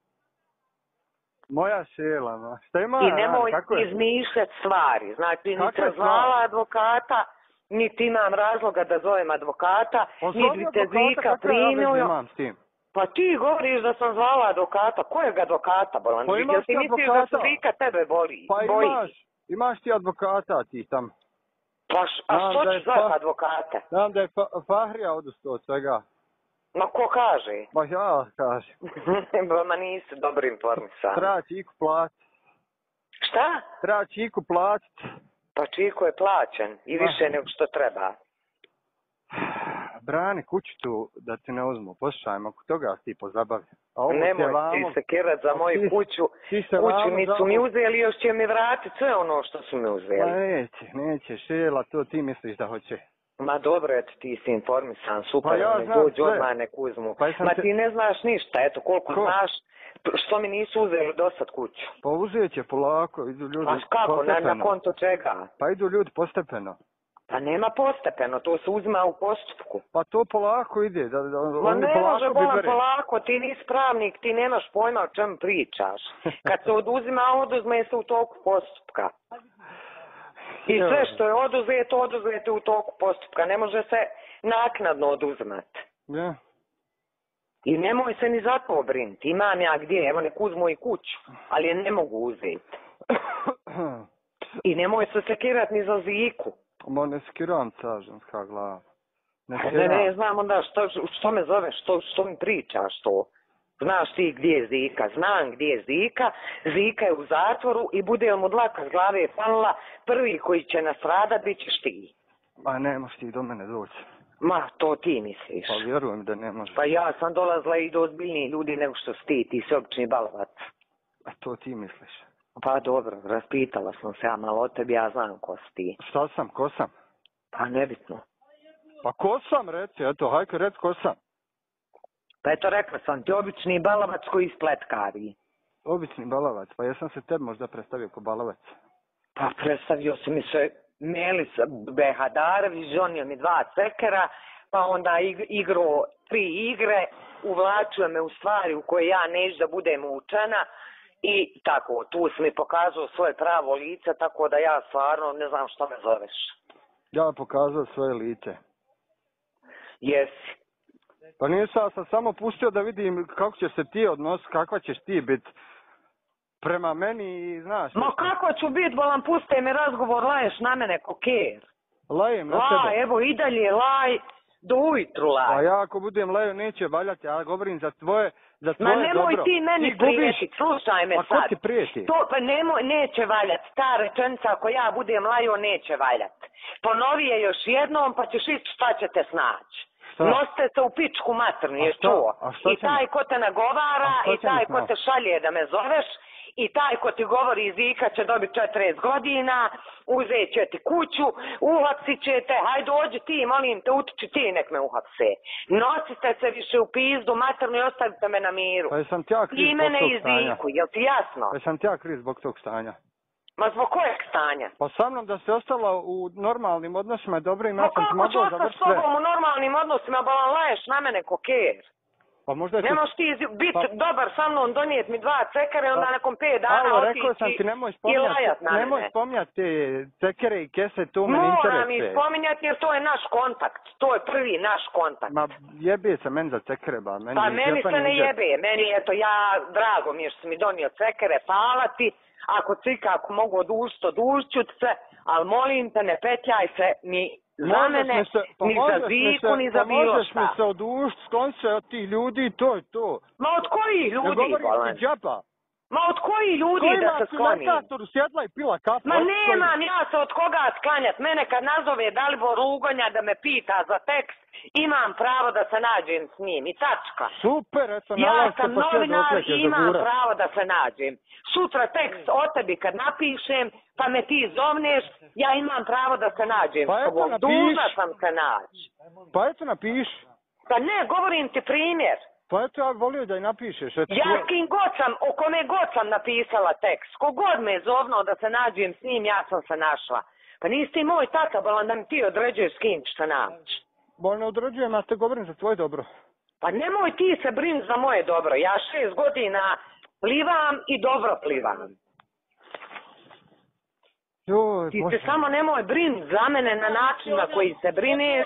moja Šela, no. Šta ima? I nemoj kako je? izmišljati stvari, znači niti Kakve sam zvala stvari? advokata, niti imam razloga da zovem advokata, niti te Zika primio. Imam s tim. Pa ti govoriš da sam zvala advokata, kojeg advokata, Bolan? Pa imaš Jel ti ti misliš advokata? da su Zika tebe boli? Pa boji? imaš, imaš ti advokata ti tam. Pa š, a Znam što da je ću zvati fa- advokata? Znam da je fa, Fahrija odustao od svega. Ma ko kaže? Ma ja kažem. Ma nisi dobro informisan. Treba Čiku platit. Šta? Treba Čiku platit. Pa Čiko je plaćen i više nego što treba. Brani kuću tu da ti ne uzmu. Poslušajmo, oko toga si ti pozabavi. A ovo Nemoj te vamo, ti se kirat za moju ti- kuću. ti se Kuću vamo nisu za- mi uzeli, još će mi vratiti sve ono što su mi Ma uzeli. neće, neće, Šela, to ti misliš da hoće. Ma dobro, eto ti si informisan, super, Pa ja nek znam dođu sve. odmah nek uzmu. Pa jesam Ma te- ti ne znaš ništa, eto koliko Ko? znaš, što mi nisu uzeli do sad kuću. Pa uzet će polako, idu ljudi Pa kako, na, postepeno. na konto čega? Pa idu ljudi postepeno. Pa nema postepeno, to se uzima u postupku. Pa to polako ide. Da, da, Ma oni ne polako može, Bolan, bibere. polako, ti nisi pravnik, ti nemaš pojma o čem pričaš. Kad se oduzima, oduzme se u toku postupka. I sve što je oduzeto, oduzeto u toku postupka. Ne može se naknadno oduzimati. Ja. I nemoj se ni za to brinuti. Imam ja gdje, evo nek uzmu i kuću, ali je ne mogu uzeti. I nemoj se sekirati ni za Ziku. Ma ne skiram cažanska glava. Ne Ne, skiram. ne, znam onda što, što me zoveš, što, što mi pričaš to. Znaš ti gdje je Zika, znam gdje je Zika, Zika je u zatvoru i bude mu dlaka s glave falila, prvi koji će nastradat bit ćeš ti. Ma ne možeš ti do mene doći. Ma, to ti misliš. Pa vjerujem da ne možeš. Pa ja sam dolazila i do ozbiljnijih ljudi nego što si ti, ti si obični balavac. A to ti misliš. Pa dobro, raspitala sam se ja malo o tebi, ja znam ko si ti. Šta sam, ko sam? Pa nebitno. Pa ko sam, reci, eto, hajke reci ko sam. Pa eto rekla sam ti, obični balavac koji spletkari. Obični balavac, pa jesam se tebi možda predstavio ko balavac. Pa predstavio si mi se Melisa Behadarević, žonio mi dva cekera, pa onda ig- igrao tri igre, uvlačio me u stvari u koje ja neću da budem učena i tako, tu si mi pokazao svoje pravo lice, tako da ja stvarno ne znam što me zoveš. Ja pokazao svoje lice. Jesi. Pa nisam, ja sam samo pustio da vidim kako će se ti odnositi, kakva ćeš ti biti prema meni i znaš. Ma kako ću biti, bolan, puste mi razgovor, laješ na mene koker. Lajem na Laj, tebe. evo i dalje laj, do ujutru laj. Pa ja ako budem laju neće valjati, ja govorim za tvoje, za Ma tvoje nemoj dobro. ti meni gubiš- prijeti, slušaj me Pa ko sad. ti prijeti? To pa nemoj, neće valjat, ta rečenica ako ja budem lajo neće valjat. Ponovi je još jednom pa ćeš ići šta će te snaći. Šta? Nosite se u pičku matrnu, A je šta? čuo. A šta I će taj mi? ko te nagovara, A šta i će mi taj ko znati? te šalje da me zoveš, i taj ko ti govori Zika će dobiti četrdeset godina, uzet će ti kuću, uhapsit će te, haj dođi ti, molim te, utiči ti nek me uhapse. Nosite se više u pizdu maternu i ostavite me na miru. Pa jesam ti ja kriv I zbog mene tog i stanja. Ziku, jel ti jasno? Pa jesam ti ja kriv zbog tog stanja. Ma zbog kojeg stanja? Pa sa mnom da se ostala u normalnim odnosima i dobrim, Pa ja sam ti kako ću mogao ostati završiti s sve. tobom u normalnim odnosima, bolan laješ na mene koker? Pa možda Ne možeš ti biti Pa- dobar sa mnom, donijet mi dva cekare i onda Pa- nakon pet dana Alo, otići rekao sam ti nemoj i spominjati, lajat na nemoj mene. spominjati te cekere i kese, to me ne Moram interesuje. ih spominjati jer to je naš kontakt. To je prvi naš kontakt. Ma jebe se meni za cekere, ba. Meni Pa iz meni džepa se ne ide. jebe, meni eto ja, drago mi je što si mi donio cekere, hvala ti, ako cika, ako mogu odužiti, odužit ću se, ali molim te ne petljaj se mi za mene, se, pa ni za Ziku, se, ni za pa bilo možeš mi šta. se odušiti, sklon se od tih ljudi, to je to. Ma od kojih Ne ljudi, govorim Bolan? ti džaba. Ma od kojih ljudi Kojima da se si sklonim? Merkatoru sjedla i pila kafu? Ma od nemam kojih? ja se od koga sklanjat. Mene kad nazove Dalibor Lugonja da me pita za tekst, imam pravo da se nađem s njim i tačka. Super, eto, Ja nalaz se sam pa sve novinar dokle će i imam zagurat. pravo da se nađem. Sutra tekst o tebi kad napišem, pa me ti zovneš, ja imam pravo da se nađem Pa s eto, tobom. napiši. Dužna sam se naći. Pa eto napiši. Pa ne, govorim ti primjer. Pa eto ja volio da i napišeš. Eto, Ja s kim god sam, o kome god sam napisala tekst, kogod me je zovnuo da se nađem s njim, ja sam se našla. Pa nisi ti moj tata, bolan, da mi ti određuješ s kim ćeš se naći. Bo ne određujem, ja te govorim za tvoje dobro. Pa nemoj ti se brin za moje dobro. Ja šest godina plivam i dobro plivam. Joj, Ti Bože. se samo nemoj brin za mene na način na koji se brineš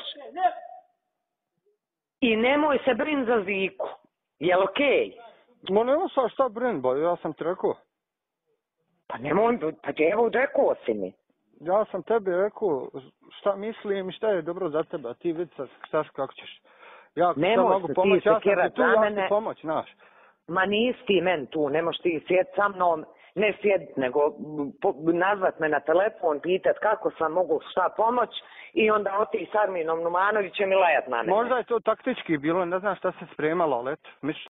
i nemoj se brin za Ziku. Jel okej? Ma nema sad šta brin, bo ja sam ti rekao. Pa nemoj, pa djevo rekao si mi. Ja sam tebi rekao šta mislim i šta je dobro za tebe, a ti vidi sad šta, kako ćeš. Ja ako Nemoj šta mogu se ti pomoći, ja sam sekirat ti tu, za ja mene. ću pomoć, znaš. Ma nisi ti men tu, ne možeš ti sjedit sa mnom, ne sjedit, nego po, nazvat me na telefon, pitat kako sam mogu šta pomoć i onda otići s Arminom Numanovićem i lajat na mene. Možda je to taktički bilo, ne znam šta se spremalo, ali eto, misliš